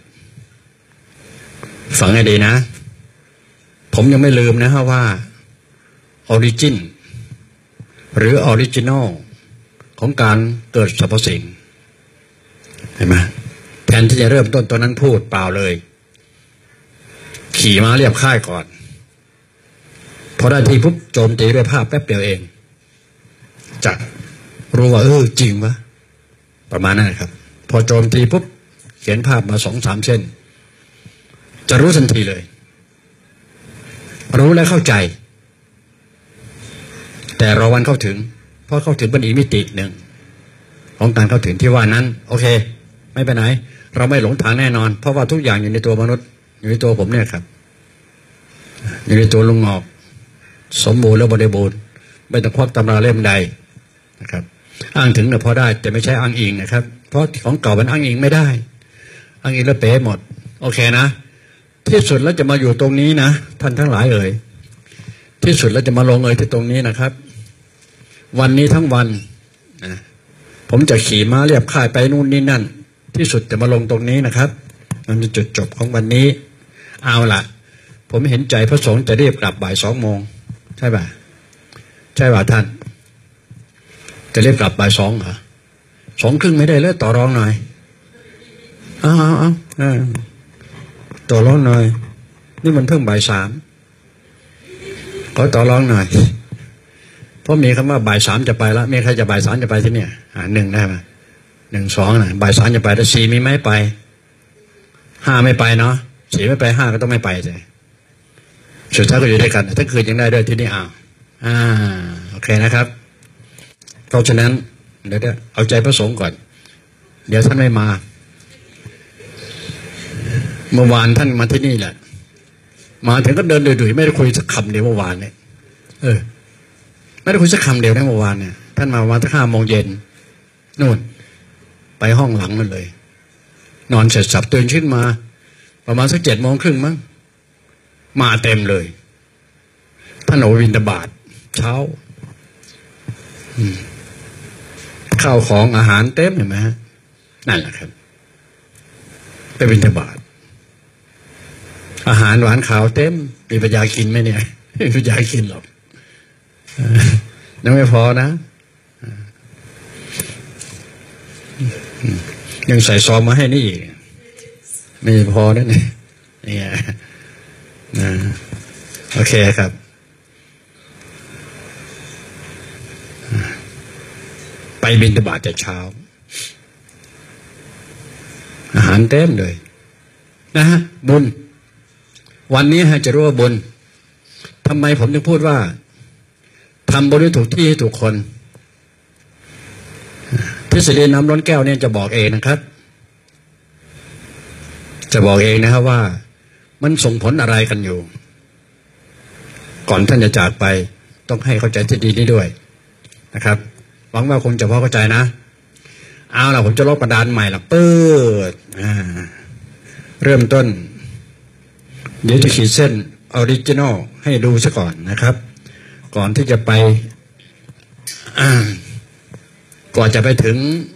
ฟังให้ดีนะผมยังไม่ลืมนะฮะว่าออริจินหรือออริจินอลของการเกิดสรรพสิ่งเห็นไหมแทนที่จะเริ่มต้นตอนนั้นพูดเปล่าเลยขี่ม้าเรียบค่ายก่อนพอได้ทีปุ๊บโจมตีด้วยภาพแป๊บเดียวเองจะรู้ว่าจริงวะประมาณนั้นครับพอโจมตีปุ๊บเขียนภาพมา2-3 เส้นจะรู้ทันทีเลยรู้และเข้าใจแต่รอวันเข้าถึงเพราะเข้าถึงเป็นอีกมิติหนึ่งของการเข้าถึงที่ว่านั้นโอเคไม่ไปไหนเราไม่หลงทางแน่นอนเพราะว่าทุกอย่างอยู่ในตัวมนุษย์อยู่ในตัวผมเนี่ยครับอยู่ในตัวลุงงอกสมบูรณ์และบริบูรณ์ไม่ต้องควักตำราเล่มใดนะครับอ้างถึงเนี่ยพอได้แต่ไม่ใช่อ้างอิงนะครับเพราะของเก่ามันอ้างอิงไม่ได้อ้างอิงแล้วเป๊ะหมดโอเคนะที่สุดแล้วจะมาอยู่ตรงนี้นะท่านทั้งหลายเอ่ยที่สุดแล้วจะมาลงเอ่ยที่ตรงนี้นะครับวันนี้ทั้งวันนะผมจะขี่ม้าเรียบค่ายไปนู่นนี่นั่นที่สุดจะมาลงตรงนี้นะครับมันเป็นจุดจบของวันนี้เอาล่ะผมเห็นใจพระสงฆ์จะรีบกลับบ่าย2 โมงใช่ป่ะใช่ป่ะท่านจะรีบกลับบ่าย2เหรอ2:30ไม่ได้แล้วต่อรองหน่อยเอาต่อรองหน่อยนี่มันเพิ่งบ่าย3ขอต่อรองหน่อยเพราะมีคำว่าบ่าย3จะไปแล้วมีใครจะบ่าย3จะไปที่เนี่ย1ได้ไหม1 2นะบ่าย3จะไปแต่4มีไหมไป5ไม่ไปเนาะ4ไม่ไป5ก็ต้องไม่ไปเลยสุดท้ายก็อยู่ด้วยกันถ้าคืนยังได้ด้วยที่นี่โอเคนะครับเพราะฉะนั้นเดี๋ยวเอาใจพระสงฆ์ก่อนเดี๋ยวท่านไม่มาเมื่อวานท่านมาที่นี่แหละมาถึงก็เดินดุยๆไม่ได้คุยสักคำเดียวเมื่อวานเนี่ยไม่ได้คุยสักคำเดียวนะเมื่อวานเนี่ยท่านมาประมาณสัก5 โมงเย็นนู่นไปห้องหลังนั่นเลยนอนเสร็จสับตื่นขึ้นมาประมาณสัก7 โมงครึ่งมั้งมาเต็มเลยท่านออกบิณฑบาตเช้าข้าวของอาหารเต็มเห็นไหมฮะนั่นแหละครับไปบิณฑบาตอาหารหวานขาวเต็มมีปัญญากินไหมเนี่ยไม่มีปัญญากินหรอกยังไม่พอนะยังใส่ซองมาให้นี่อีกไม่พอนะเนี่ยโอเคครับไปบิณฑบาตแต่เช้าอาหารเต็มเลยนะฮะบุญวันนี้จะรู้ว่าบุญทำไมผมถึงพูดว่าทำบุญให้ถูกที่ให้ถูกคนทฤษฎีน้ำล้นแก้วเนี่ยจะบอกเองนะครับจะบอกเองนะครับว่ามันส่งผลอะไรกันอยู่ก่อนท่านจะจากไปต้องให้เข้าใจทฤษฎีนี้ด้วยนะครับหวังว่าคงจะพอเข้าใจนะเอาล่ะผมจะลบกระดานใหม่ละเปิดเริ่มต้นเดี๋ยวจะขีดเส้นออริจินอลให้ดูซะก่อนนะครับก่อนที่จะไปก่อนจะไปถึง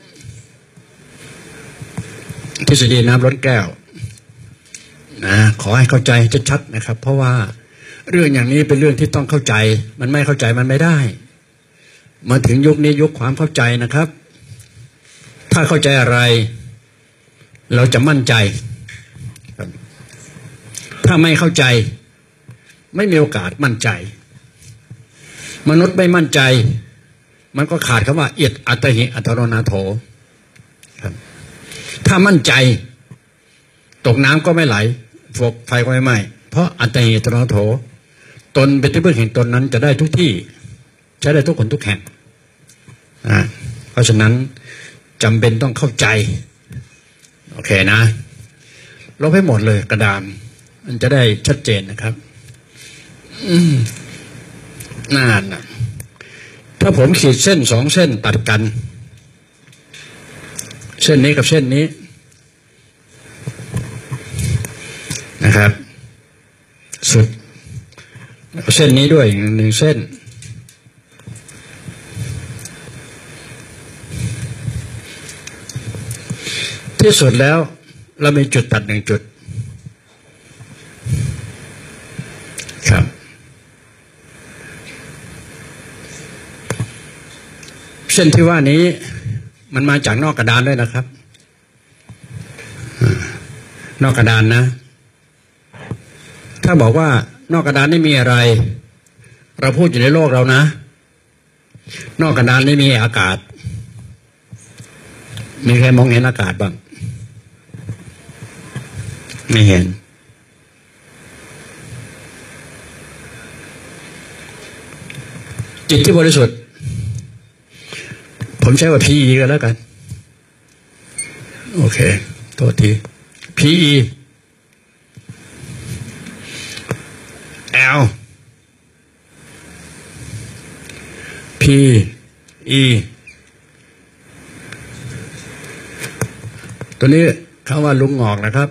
ทฤษฎีน้ำล้นแก้วขอให้เข้าใจชัดๆนะครับเพราะว่าเรื่องอย่างนี้เป็นเรื่องที่ต้องเข้าใจมันไม่เข้าใจมันไม่ได้มาถึงยุคนี้ยุคความเข้าใจนะครับถ้าเข้าใจอะไรเราจะมั่นใจถ้าไม่เข้าใจไม่มีโอกาสมั่นใจมนุษย์ไม่มั่นใจมันก็ขาดคำว่าเอียดอัตหิอัตโนนาโถถ้ามั่นใจตกน้ำก็ไม่ไหลไฟก็ไม่ไหม้เพราะอัตหิอัตโนนาโถตนเป็นที่พึ่งแห่งตนนั้นจะได้ทุกที่ใช้ได้ทุกคนทุกแห่งเพราะฉะนั้นจำเป็นต้องเข้าใจโอเคนะลบให้หมดเลยกระดานมันจะได้ชัดเจนนะครับน่านะถ้าผมขีดเส้น2 เส้นตัดกันเส้นนี้กับเส้นนี้นะครับสุดเส้นนี้ด้วย1 เส้นที่สุดแล้วเรามีจุดตัด1 จุดครับเส้นที่ว่านี้มันมาจากนอกกระดานด้วยนะครับนอกกระดานนะถ้าบอกว่านอกกระดานนี่มีอะไรเราพูดอยู่ในโลกเรานะนอกกระดานนี่มีอากาศมีใครมองเห็นอากาศบ้างไม่เห็นจิตที่บริสุทธิ์ผมใช้ว่า PE กันแล้วกันโอเคโทษที PE L P E ตัวนี้คำว่าลุงงอกนะครับ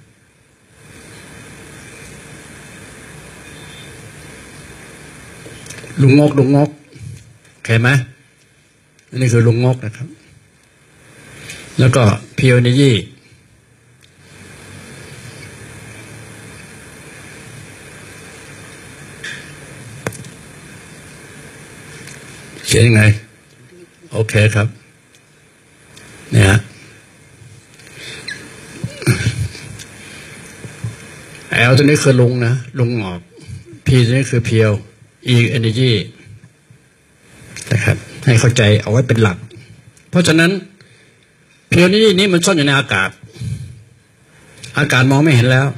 ลุงงกเห็นไหมอันนี้คือลุงงกนะครับแล้วก็พิโอนิยีเขียนยังไงโอเคครับเนี่ยL ตัวนี้คือลุงนะลุงงอก P ตัวนี้คือเพียว E energy นะครับให้เข้าใจเอาไว้เป็นหลักเพราะฉะนั้นเพียวนี้มันซ่อนอยู่ในอากาศมองไม่เห็นแล้ว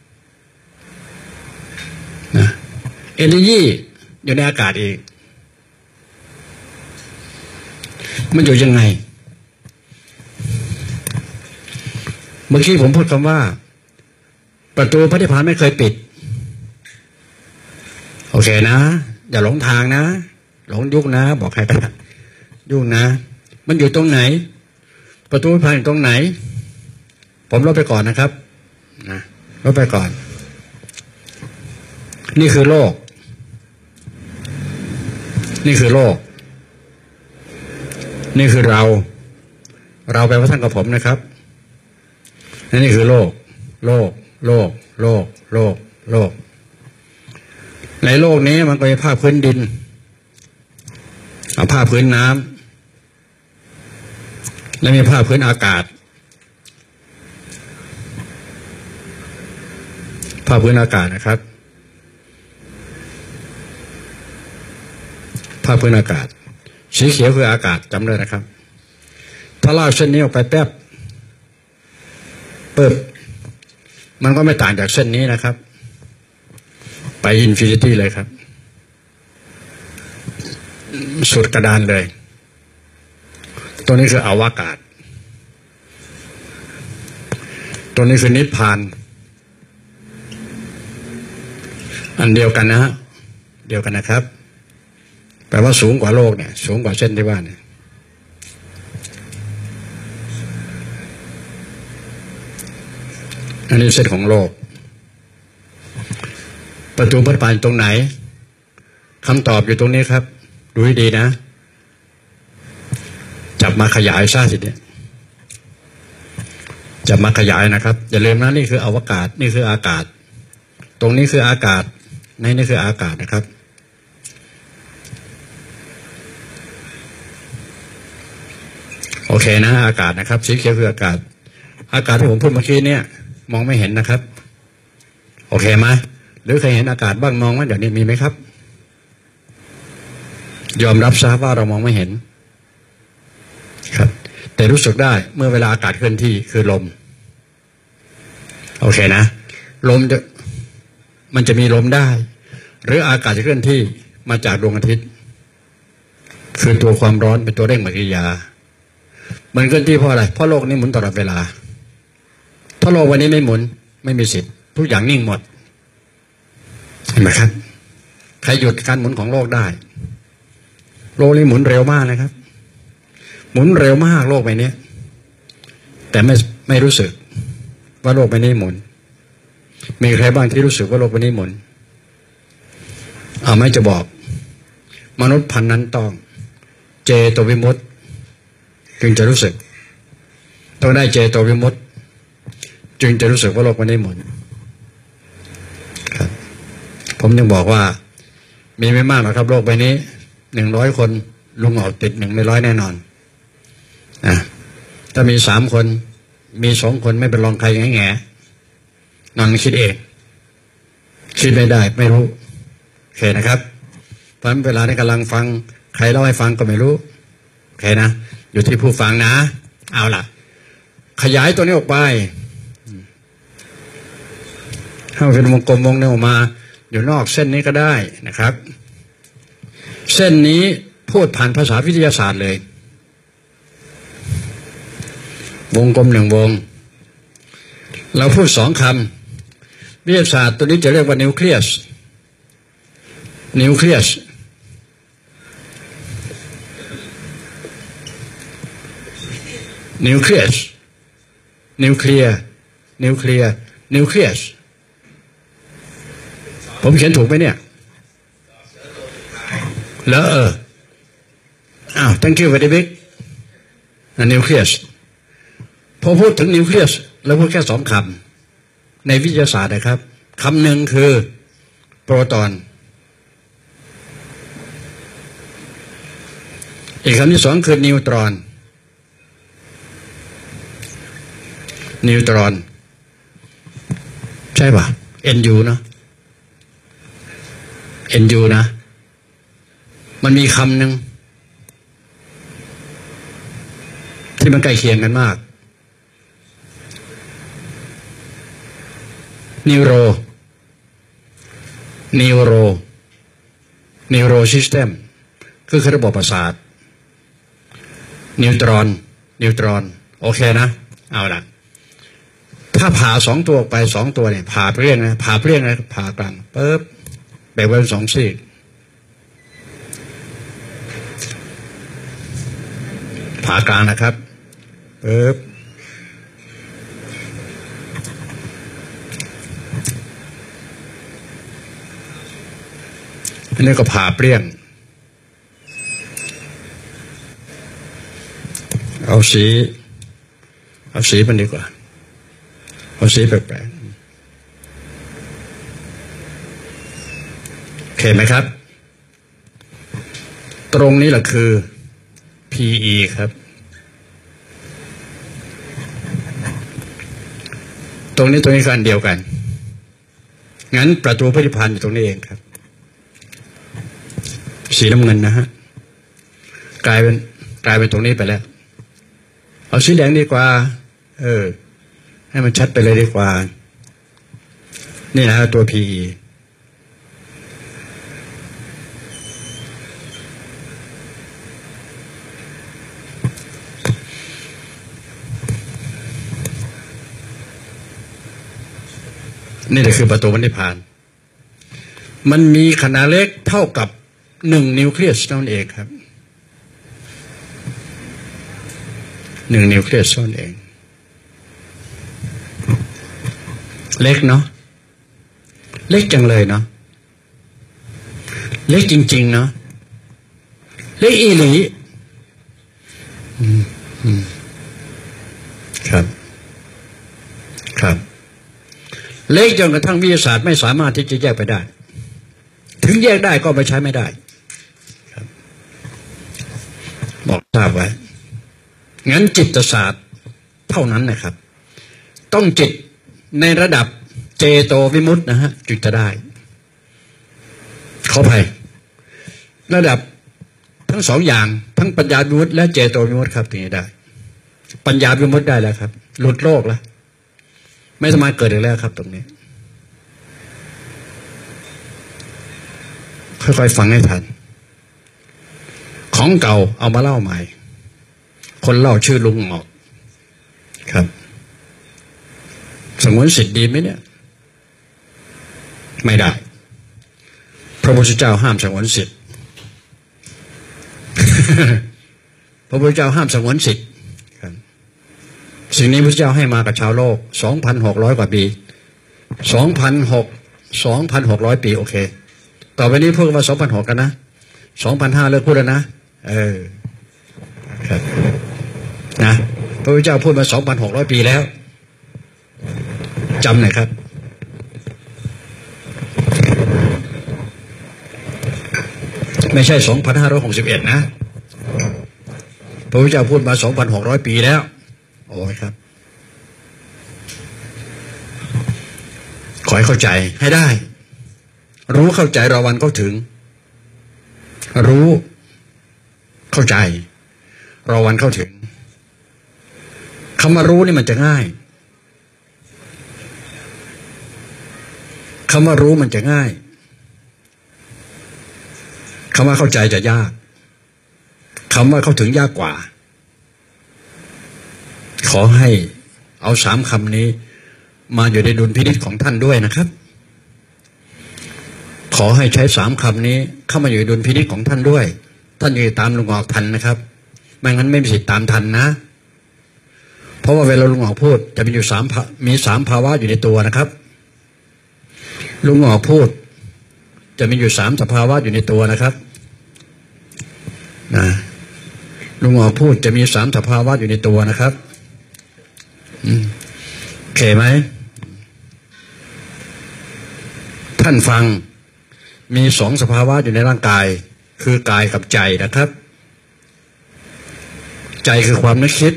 นะ energy อยู่ในอากาศอีกมันอยู่ยังไงเมื่อกี้ผมพูดคำว่าประตูพระนิพพานไม่เคยปิดโอเคนะอย่าหลงทางนะหลงยุคนะบอกใครไปยุคนะมันอยู่ตรงไหนประตูพระนิพพานอยู่ตรงไหนผมลบไปก่อนนะครับนะลบไปก่อนนี่คือโลกนี่คือโลกนี่คือเราแปลว่าท่านกับผมนะครับนี่คือโลกในโลกนี้มันก็มีภาคพื้นดินภาคพื้นน้ำและมีภาคพื้นอากาศภาคพื้นอากาศนะครับภาคพื้นอากาศสีเขียวคืออากาศจำเลยนะครับถ้าลากเส้นนี้ออกไปแป๊บมันก็ไม่ต่างจากเส้นนี้นะครับไปอินฟินิตี้เลยครับสุดกระดานเลยตัวนี้คืออวกาศตัวนี้คือนิพพานอันเดียวกันนะฮะเดียวกันนะครับแปลว่าสูงกว่าโลกเนี่ยสูงกว่าเส้นที่ว่าเนี่ยอันนี้เส้นของโลกประตูพระนิพพานตรงไหนคำตอบอยู่ตรงนี้ครับดูให้ดีนะจับมาขยายซะทีเดียวจับมาขยายนะครับอย่าลืมนะนี่คืออวกาศนี่คืออากาศตรงนี้คืออากาศนี่คืออากาศนะครับโอเคนะอากาศนะครับสีเขียวคืออากาศที่ผมพูดเมื่อกี้เนี่ยมองไม่เห็นนะครับโอเคไหมหรือใครเห็นอากาศบ้างมองไหมเดี๋ยวนี้มีไหมครับยอมรับซะว่าเรามองไม่เห็นครับแต่รู้สึกได้เมื่อเวลาอากาศเคลื่อนที่คือลมโอเคนะลมมันจะมีลมได้หรืออากาศจะเคลื่อนที่มาจากดวงอาทิตย์คือตัวความร้อนเป็นตัวเร่งปฏิกิริยามันเคลื่อนที่เพราะอะไรเพราะโลกนี้หมุนตลอดเวลาถ้าโลกวันนี้ไม่หมุนไม่มีสิทธิ์ทุกอย่างนิ่งหมดเห็นไหมครับใครหยุดการหมุนของโลกได้โลกนี้หมุนเร็วมากนะครับหมุนเร็วมากโลกใบนี้แต่ไม่รู้สึกว่าโลกใบนี้หมุนมีใครบ้างที่รู้สึกว่าโลกใบนี้หมุนไม่จะบอกมนุษย์พันนั้นต้องเจโตวิมุตติจึงจะรู้สึกต้องได้เจโตวิมุตติจึงจะรู้สึกว่าโลกใบนี้หมุนครับผมยังบอกว่ามีไม่มากหรอกครับโลกใบนี้100 คนลุงออกติด1 ใน 100แน่นอนถ้ามี3 คนมี2 คนไม่เป็นรองใครแง่ๆนั่งคิดเองคิดไม่ได้ไม่รู้โอเคนะครับเพราะเวลาที่กำลังฟังใครเล่าให้ฟังก็ไม่รู้โอเคนะอยู่ที่ผู้ฟังนะเอาล่ะขยายตัวนี้ออกไปให้มันเป็นวงกลมวงนึงออกมาอยู่นอกเส้นนี้ก็ได้นะครับเส้นนี้พูดผ่านภาษาวิทยาศาสตร์เลยวงกลม1 วงเราพูด2 คำวิทยาศาสตร์ตัวนี้จะเรียกว่านิวเคลียสนิวเคลียร์นิวเคลียร์นิวเคลียสผมเขียนถูกไหมเนี่ยแล้วอ้าว thank you very big นิวเคลียสพอพูดถึงนิวเคลียสแล้วพูดแค่2 คำในวิทยาศาสตร์นะครับคำหนึ่งคือโปรตอนอีกคำที่2คือนิวตรอนนิวตรอนใช่ป่ะ NU เนาะ NU นะมันมีคำหนึ่งที่มันใกล้เคียงกันมากนิวโรซิสเต็มคือระบบประสาทนิวตรอนโอเคนะเอาละถ้าผ่า2 ตัวออกไป2 ตัวเนี่ยผ่าเปรี้ยงนะผ่ากลางปึ๊บแบ่งเป็น2 ซีกผ่ากลางนะครับปึ๊บอันนี้ก็ผ่าเปรี้ยงเอาสีมันดีกว่าเอาสีแปลกๆโอเคไหมครับตรงนี้แหละคือ PE ครับตรงนี้คืออันเดียวกันงั้นประตูพระนิพพานอยู่ตรงนี้เองครับสีน้ำเงินนะฮะกลายเป็นตรงนี้ไปแล้วเอาสีแดงดีกว่าให้มันชัดไปเลยดีกว่านี่นะตัว PE นี่แหละคือประตูพระนิพพานมันมีขนาดเล็กเท่ากับ1 นิวเคลียสนั่นเองครับ1 นิวเคลียสนั่นเองเล็กเนาะเล็กจังเลยเนาะเล็กจริงๆเนาะเล็กอีหลีครับเล็กจนกระทั่งวิทยาศาสตร์ไม่สามารถที่จะแยกไปได้ถึงแยกได้ก็ไปใช้ไม่ได้ครับบอกทราบไว้งั้นจิตศาสตร์เท่านั้นนะครับต้องจิตในระดับเจโตวิมุตตินะฮะจึงจะได้ขออภัยระดับทั้ง2 อย่างทั้งปัญญาวิมุตติและเจโตวิมุตติครับถึงจะได้ปัญญาวิมุตติได้แล้วครับหลุดโลกแล้วไม่สามารถเกิดอีกแล้วครับตรงนี้ค่อยๆฟังให้ทันของเก่าเอามาเล่าใหม่คนเล่าชื่อลุงหมอกครับสงวนสิทธิ์ดีไหมเนี่ยไม่ได้พระพุทธเจ้าห้ามสงวนสิทธิ์ พระพุทธเจ้าห้ามสงวนสิทธิ์สิ่งนี้พระเจ้าให้มากับชาวโลก 2,600 กว่าปี2,600 ปีโอเคต่อไปนี้พูดว่า 2,600 กันนะ 2,500 เลิกพูดแล้วนะครับนะพระพุทธเจ้าพูดมา 2,600 ปีแล้วจำหน่อยครับไม่ใช่ 2,561 นะพระพุทธเจ้าพูดมา 2,600 ปีแล้วโอ้ยครับขอให้เข้าใจให้ได้รู้เข้าใจรอวันเข้าถึงรู้เข้าใจรอวันเข้าถึงคำว่ารู้นี่มันจะง่ายคำว่ารู้มันจะง่ายคำว่าเข้าใจจะยากคำว่าเข้าถึงยากกว่าขอให้เอา3 คำนี้มาอยู่ในดุลพินิจของท่านด้วยนะครับขอให้ใช้3 คำนี้เข้ามาอยู่ในดุลพินิจของท่านด้วยท่านอย่าตามลุงออกทันนะครับไม่งั้นไม่มีสิทธิ์ตามทันนะเพราะว่าเวลาลุงออกพูดจะมีอยู่มีสามภาวะอยู่ในตัวนะครับลุงออกพูดจะมีอยู่สามสภาวะอยู่ในตัวนะครับลุงออกพูดจะมีสามสภาวะอยู่ในตัวนะครับโอเคไหมท่านฟังมีสองสภาวะอยู่ในร่างกายคือกายกับใจนะครับใจคือความนึกคิด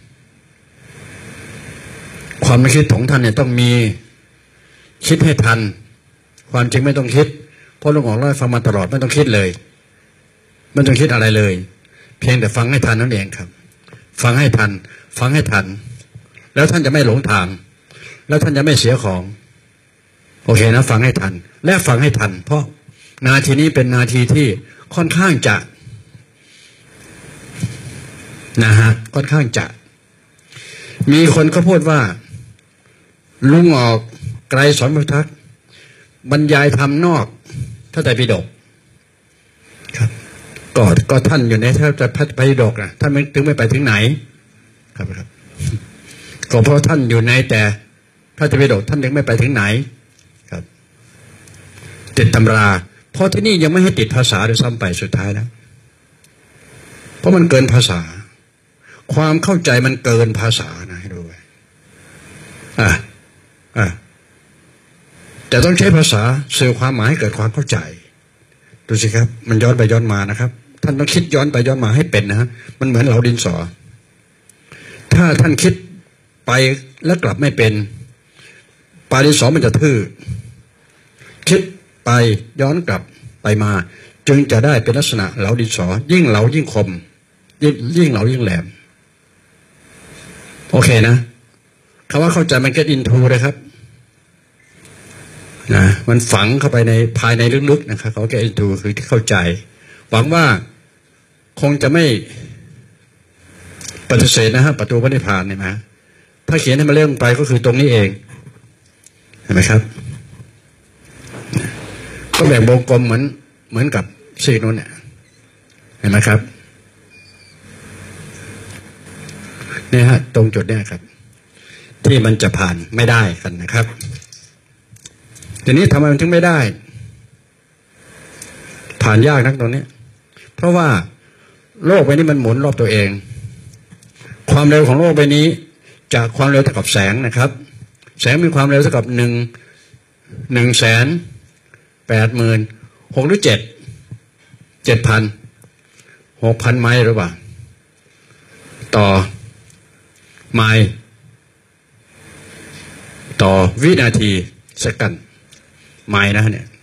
ความนึกคิดของท่านเนี่ยต้องมีคิดให้ทันความจริงไม่ต้องคิดเพราะลุงออกเล่าให้ฟังมาตลอดไม่ต้องคิดเลยไม่ต้องคิดอะไรเลยเพียงแต่ฟังให้ทันนั่นเองครับฟังให้ทันฟังให้ทันแล้วท่านจะไม่หลงทางแล้วท่านจะไม่เสียของโอเคนะฟังให้ทันและฟังให้ทันเพราะนาทีนี้เป็นนาทีที่ค่อนข้างจะค่อนข้างจะมีคนก็พูดว่าลุงออกไกรสอนพิทักษ์บรรยายธรรมนอกพระไตรปิฎกครับก็ท่านอยู่ในพระไตรปิฎกนะท่านถึงไม่ไปถึงไหนครับก็เพราะท่านอยู่ในแต่พระไตรปิฎกท่านยังไม่ไปถึงไหนครับติดตำราเพราะที่นี่ยังไม่ให้ติดภาษาโดยซ้ำไปสุดท้ายแล้วเพราะมันเกินภาษาความเข้าใจมันเกินภาษานะให้ดูไว้แต่ต้องใช้ภาษาสื่อความหมายให้เกิดความเข้าใจดูสิครับมันย้อนไปย้อนมานะครับท่านต้องคิดย้อนไปย้อนมาให้เป็นนะฮะมันเหมือนเหลาดินสอถ้าท่านคิดไปแล้วกลับไม่เป็นปลายดินสอมันจะทื่อคิดไปย้อนกลับไปมาจึงจะได้เป็นลักษณะเหลาดินสอยิ่งเหลายิ่งคมยิ่งเหลายิ่งแหลมโอเคนะคำว่าเข้าใจมันget intoเลยครับนะมันฝังเข้าไปในภายในลึกๆนะครับเขาget intoคือที่เข้าใจหวังว่าคงจะไม่ปฏิเสธนะฮะประตูพระนิพพานเนี่ยนะถ้าเขียนให้มันเลื่อนไปก็คือตรงนี้เองเห็นไหมครับก็แบ่งวงกลมเหมือนกับซีกนู้นเนี่ยเห็นไหมครับเนี่ยฮะตรงจุดเนี่ยครับที่มันจะผ่านไม่ได้กันนะครับทีนี้ทำไมมันถึงไม่ได้ผ่านยากนักตรงนี้เพราะว่าโลกใบนี้มันหมุนรอบตัวเองความเร็วของโลกใบนี้จากความเร็วเท่ากับแสงนะครับแสงมีความเร็วเท่ากับ1,186,000หรือ7,000 ไมล์หรือเปล่าต่อไมล์ต่อวินาทีเซคันด์ไมล์นะเนี่ย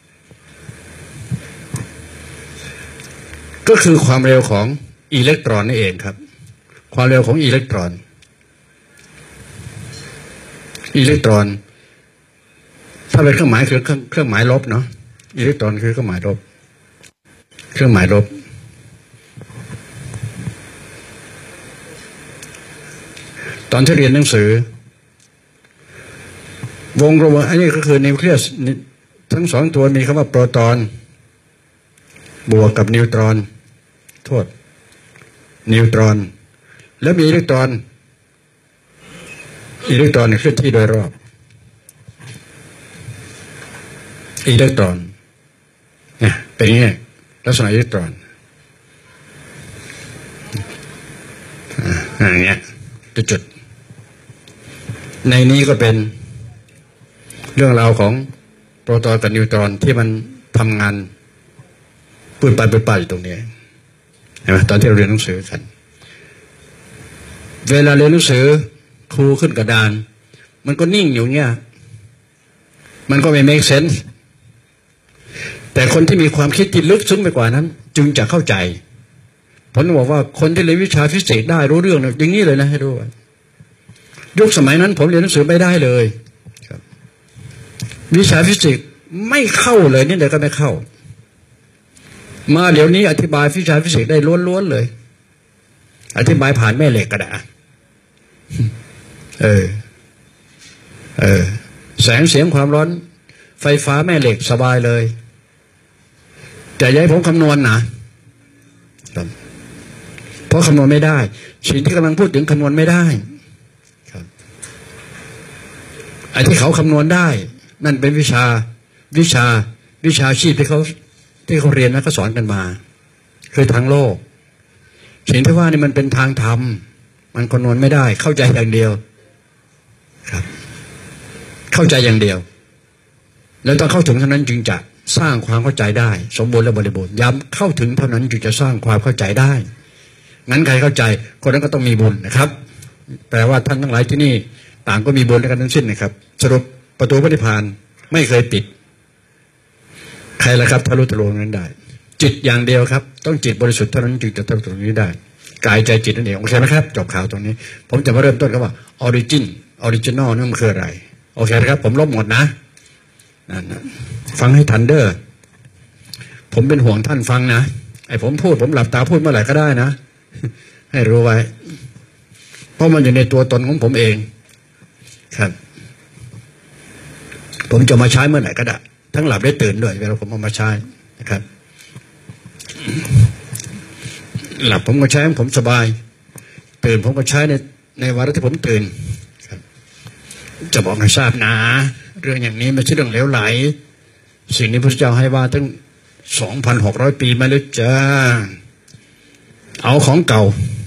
ก็คือความเร็วของอิเล็กตรอนนี่เองครับความเร็วของอิเล็กตรอนถ้าเป็นเครื่องหมายคือเครื่องหมายลบเนาะอิเล็กตรอนคือเครื่องหมายลบตอนที่เรียนหนังสือวงกลมอันนี้ก็คือนิวเคลียสทั้งสองตัวมีคำว่าโปรตอนบวกกับนิวตรอนนิวตรอนแล้วมีอิเล็กตรอนเคลื่อนที่โดยรอบอิเล็กตรอนเนี่ยเป็นอย่างนี้ลักษณะอิเล็กตรอนอย่างเงี้ยจุดในนี้ก็เป็นเรื่องราวของโปรตอนกับนิวตรอนที่มันทำงานปืนไปอยู่ตรงนี้เห็นไหมตอนที่เราเรียนหนังสือกันเวลาเรียนหนังสือครูขึ้นกระดานมันก็นิ่งอยู่เงี้ยมันก็ไม่ make sense แต่คนที่มีความคิดที่ลึกซึ้งไปกว่านั้นจึงจะเข้าใจผมบอกว่าคนที่เรียนวิชาฟิสิกส์ได้รู้เรื่องอย่างนี้เลยนะให้ดูยุคสมัยนั้นผมเรียนหนังสือไม่ได้เลยวิชาฟิสิกส์ไม่เข้าเลยนี่เดี๋ยวก็ไม่เข้ามาเดี๋ยวนี้อธิบายวิชาฟิสิกส์ได้ล้วนๆเลยอธิบายผ่านแม่เหล็กก็ได้แสงเสียงความร้อนไฟฟ้าแม่เหล็กสบายเลยแต่อย่าให้ผมคำนวณนะเพราะคำนวณไม่ได้สิ่งที่กำลังพูดถึงคำนวณไม่ได้ไอ้ที่เขาคำนวณได้นั่นเป็นวิชาชีพที่เขาเรียนและเขาสอนกันมาคือทางโลกสิ่งที่ว่านี่มันเป็นทางธรรมมันคำนวณไม่ได้เข้าใจอย่างเดียวครับเข้าใจอย่างเดียวแล้วต้องเข้าถึงเท่านั้นจึงจะสร้างความเข้าใจได้สมบูรณ์และบริบูรณ์ย้ำเข้าถึงเท่านั้นจึงจะสร้างความเข้าใจได้งั้นใครเข้าใจคนนั้นก็ต้องมีบุญนะครับแปลว่าท่านทั้งหลายที่นี่ต่างก็มีบุญกันทั้งสิ้นนะครับสรุปประตูพระนิพพานไม่เคยปิดใครล่ะครับทะลุทะลวงนั้นได้จิตอย่างเดียวครับต้องจิตบริสุทธิ์เท่านั้นจึงจะทะลุตรงนี้ได้กายใจจิตนั่นเองโอเคไหมครับจบข่าวตรงนี้ผมจะมาเริ่มต้นกับว่าออริจินอลนั่นมันคืออะไรโอเคนะครับผมลบหมดนะนั่นนะฟังให้ทันเด้อผมเป็นห่วงท่านฟังนะไอ้ผมพูดผมหลับตาพูดเมื่อไหร่ก็ได้นะให้รู้ไว้เพราะมันอยู่ในตัวตนของผมเองครับผมจะมาใช้เมื่อไหร่ก็ได้ทั้งหลับได้ตื่นด้วยเวลาผมเอามาใช้นะครับหลับผมก็ใช้ผมสบายตื่นผมก็ใช้ในวาระที่ผมตื่นครับจะบอกให้ทราบนะเรื่องอย่างนี้ไม่ใช่เรื่องเหลวไหลสิ่งนี้พระเจ้าให้ว่าตั้ง 2,600 ปีมาแล้วจ้าเอาของเก่า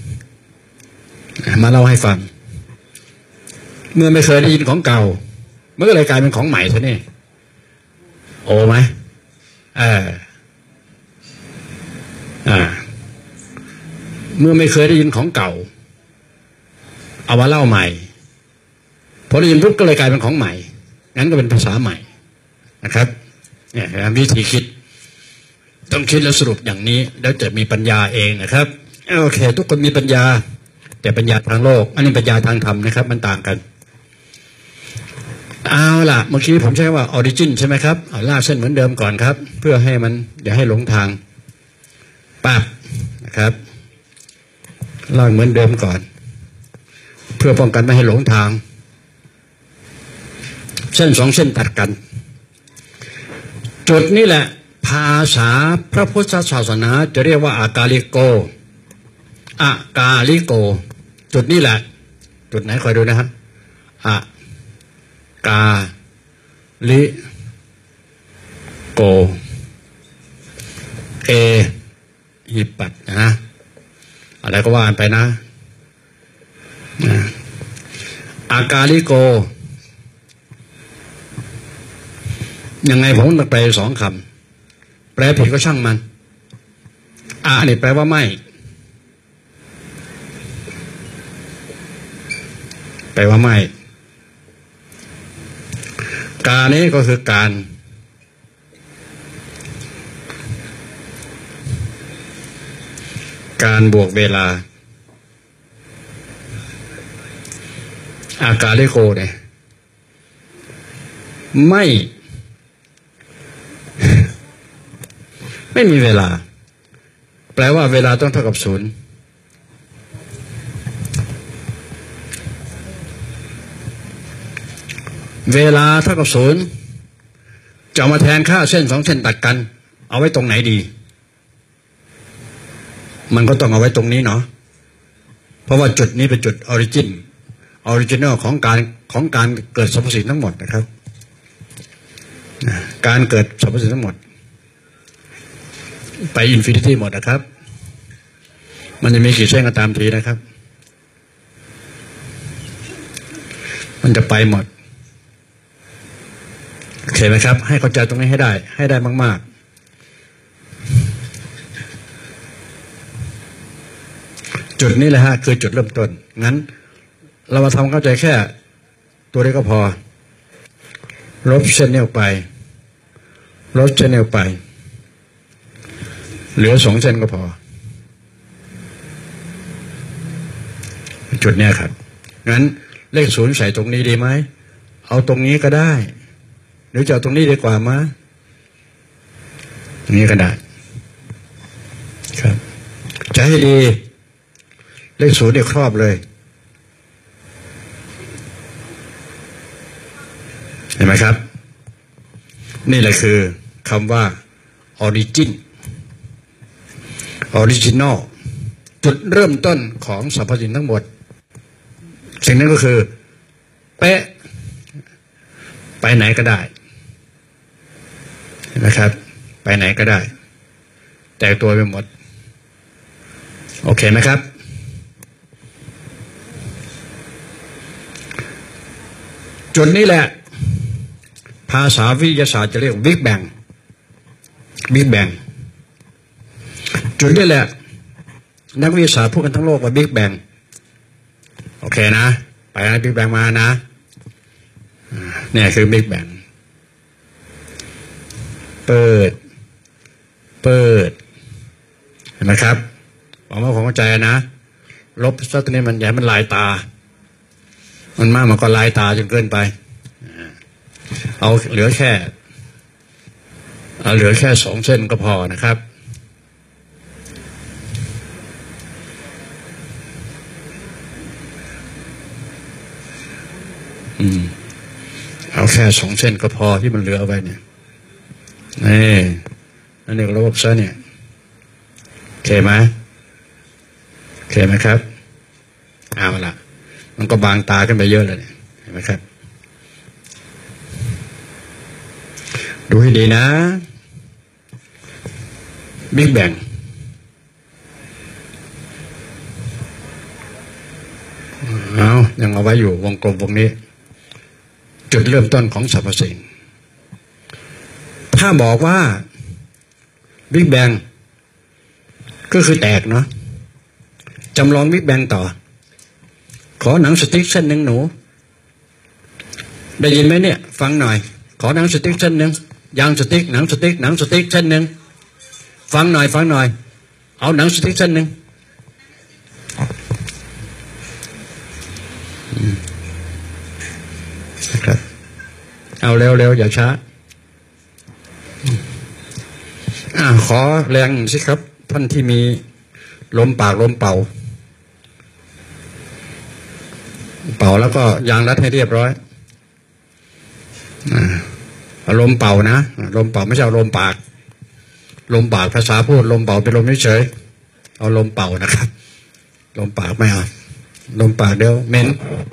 มาเล่าให้ฟังเมื่อไม่เคยได้ยินของเก่าเมื่อไรกลายเป็นของใหม่ซะนี่โอ้ไหมเมื่อไม่เคยได้ยินของเก่าเอามาเล่าใหม่พอได้ยินปุ๊บก็เลยกลายเป็นของใหม่งั้นก็เป็นภาษาใหม่นะครับเนี่ยวิธีคิดต้องคิดแล้วสรุปอย่างนี้แล้วจะมีปัญญาเองนะครับโอเคทุกคนมีปัญญาแต่ปัญญาทางโลกอันนี้ปัญญาทางธรรมนะครับมันต่างกันเอาล่ะเมื่อกี้ผมใช้ว่าออริจินใช่ไหมครับลากเส้นเหมือนเดิมก่อนครับเพื่อให้มันอย่าให้หลงทางปั๊บนะครับลากเหมือนเดิมก่อนเพื่อป้องกันไม่ให้หลงทางเส้น2 เส้นตัดกันจุดนี้แหละภาษาพระพุทธศาสนาจะเรียกว่าอากาลิโกจุดนี้แหละจุดไหนคอยดูนะครับอากาลิโกหิปัดนะอะไรก็ว่ากันไปนะอากาลิโกยังไงผมต้องแปล2 คำแปลผิดก็ช่างมันนี่แปลว่าไม่แปลว่าไม่การนี้ก็คือการบวกเวลาอากาลิโกเนี่ยไม่มีเวลาแปลว่าเวลาต้องเท่ากับ0เวลาเท่ากับ0จะมาแทนค่าเส้น2 เส้นตัดกันเอาไว้ตรงไหนดีมันก็ต้องเอาไว้ตรงนี้เนาะเพราะว่าจุดนี้เป็นจุดออริจินอลของการเกิดสรรพสิ่งทั้งหมดนะครับการเกิดสรรพสิ่งทั้งหมดไปอินฟินิตี้หมดนะครับมันจะมีกี่เส้นก็ตามทีนะครับมันจะไปหมดโอเคไหมครับให้เข้าใจตรงนี้ให้ได้มากๆจุดนี้แหละฮะคือจุดเริ่มต้นงั้นเรามาทำเข้าใจแค่ตัวนี้ก็พอลบเส้นนี้ออกไปลบเส้นนี้ออกไปเหลือ2 เส้นก็พอจุดนี้ครับงั้นเลข0ใส่ตรงนี้ดีไหมเอาตรงนี้ก็ได้หรือจะเอาตรงนี้ดีกว่ามั้ยตรงนี้ก็ได้ครับใจให้ดีเลข0เนี่ยครอบเลยเห็นไหมครับนี่แหละคือคำว่าออริจินอลจุดเริ่มต้นของสรรพสิ่งทั้งหมดสิ่งนั้นก็คือเป๊ะไปไหนก็ได้นะครับไปไหนก็ได้แต่งตัวไปหมดโอเคไหมครับจุดนี้แหละภาษาวิทยาศาสตร์จะเรียกบิ๊กแบงจุดนี้แหละนักวิทยาศาสตร์พูดกันทั้งโลกว่าบิ๊กแบงโอเคนะไปนะบิ๊กแบงมานะเนี่ยคือบิ๊กแบงเปิดเห็นไหมครับหวังว่าผมเข้าใจนะลบซะตัวนี้มันใหญ่มันลายตามันมากมันก็ลายตาจนเกินไปเอาเหลือแค่2 เส้นก็พอนะครับเอาแค่2 เส้นก็พอที่มันเหลือไว้เนี่ยนั่นเองลบซะเนี่ยโอเคไหมครับเอาละมันก็บางตาขึ้นไปเยอะเลยเห็นไหมครับดูให้ดีนะบิ๊กแบงยังเอาไว้อยู่วงกลมวงนี้จุดเริ่มต้นของสรรพสิ่งถ้าบอกว่าบิ๊กแบงก็คือแตกเนาะจำลองบิ๊กแบงต่อขอหนังสติ๊กเส้นหนึ่งหนูได้ยินไหมเนี่ยฟังหน่อยขอหนังสติ๊กเส้นหนึ่งยางสติ๊กหนังสติ๊กเส้นหนึ่งฟังหน่อยเอาหนังสติ๊กเส้นหนึ่งนะครับเอาเร็วอย่าช้าขอแรงสิครับท่านที่มีลมปากลมเป่าแล้วก็ยางรัดให้เรียบร้อยลมเป่านะลมเป่าไม่ใช่ลมปากภาษาพูดลมเป่าเป็นลมเฉยเอาลมเป่านะครับลมปากไม่เอาลมปากเดี๋ยวเหม็น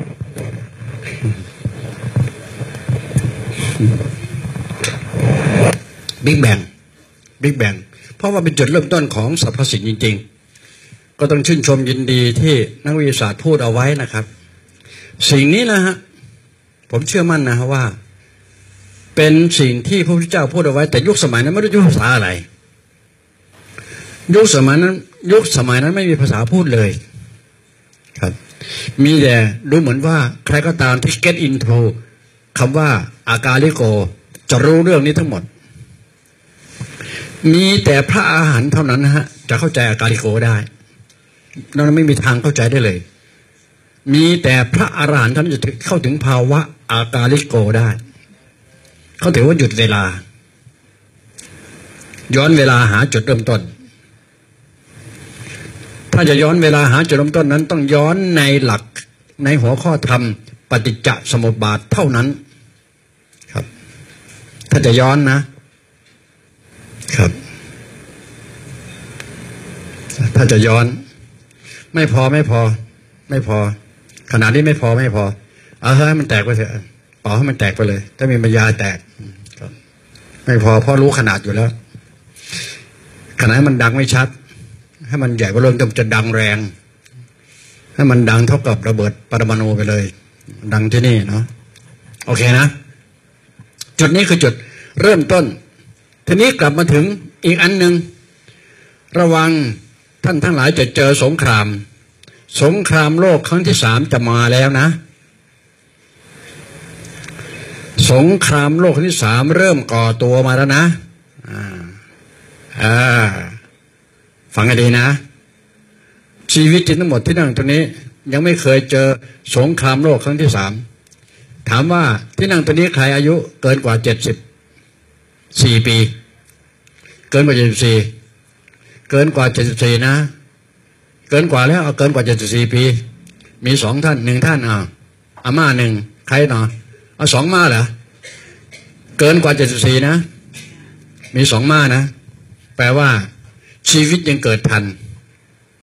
บิ๊กแบงเพราะว่าเป็นจุดเริ่มต้นของสรรพสิ่งจริงๆก็ต้องชื่นชมยินดีที่นักวิทยาศาสตร์พูดเอาไว้นะครับสิ่งนี้นะฮะผมเชื่อมั่นนะว่าเป็นสิ่งที่พระพุทธเจ้าพูดเอาไว้แต่ยุคสมัยนั้นไม่รู้ยุคภาษาอะไรยุคสมัยนั้นไม่มีภาษาพูดเลยครับมีแต่ดูเหมือนว่าใครก็ตามที่ get into คำว่าอากาลิโกจะรู้เรื่องนี้ทั้งหมดมีแต่พระอาหารเท่านั้นนะฮะจะเข้าใจอากาลิโกได้เราไม่มีทางเข้าใจได้เลยมีแต่พระอรหันต์ท่านจะเข้าถึงภาวะอากาลิโกได้เขาถือว่าหยุดเวลาย้อนเวลาหาจุดเริ่มต้นถ้าจะย้อนเวลาหาจุดเริ่มต้นนั้นต้องย้อนในหลักในหัวข้อธรรมปฏิจจสมุปบาทเท่านั้นครับถ้าจะย้อนนะครับถ้าจะย้อนไม่พอขนาดนี้ไม่พอเอาให้มันแตกไปเถอะเป่าให้มันแตกไปเลยถ้ามีปัญญาแตกไม่พอเพราะรู้ขนาดอยู่แล้วขนาดมันดังไม่ชัดให้มันใหญ่กว่าเริ่มจะดังแรงให้มันดังเท่ากับระเบิดปรมาณูไปเลยดังที่นี่เนาะโอเคนะจุดนี้คือจุดเริ่มต้นทีนี้กลับมาถึงอีกอันหนึ่งระวังท่านทั้งหลายจะเจอสงครามโลกครั้งที่3จะมาแล้วนะสงครามโลกครั้งที่3เริ่มก่อตัวมาแล้วนะฟังให้ดีนะชีวิตจริงทั้งหมดที่นั่งตรงนี้ยังไม่เคยเจอสงครามโลกครั้งที่3ถามว่าที่นั่งตรงนี้ใครอายุเกินกว่า74 ปีเกินกว่า74เกินกว่า74นะเกินกว่าแล้วเอาเกินกว่า74 ปีมี2 ท่าน1 ท่านอาม่า1ใครเนาะเอา2 ม่าเหรอเกินกว่า74นะมี2 ม่านะแปลว่าชีวิตยังเกิดทัน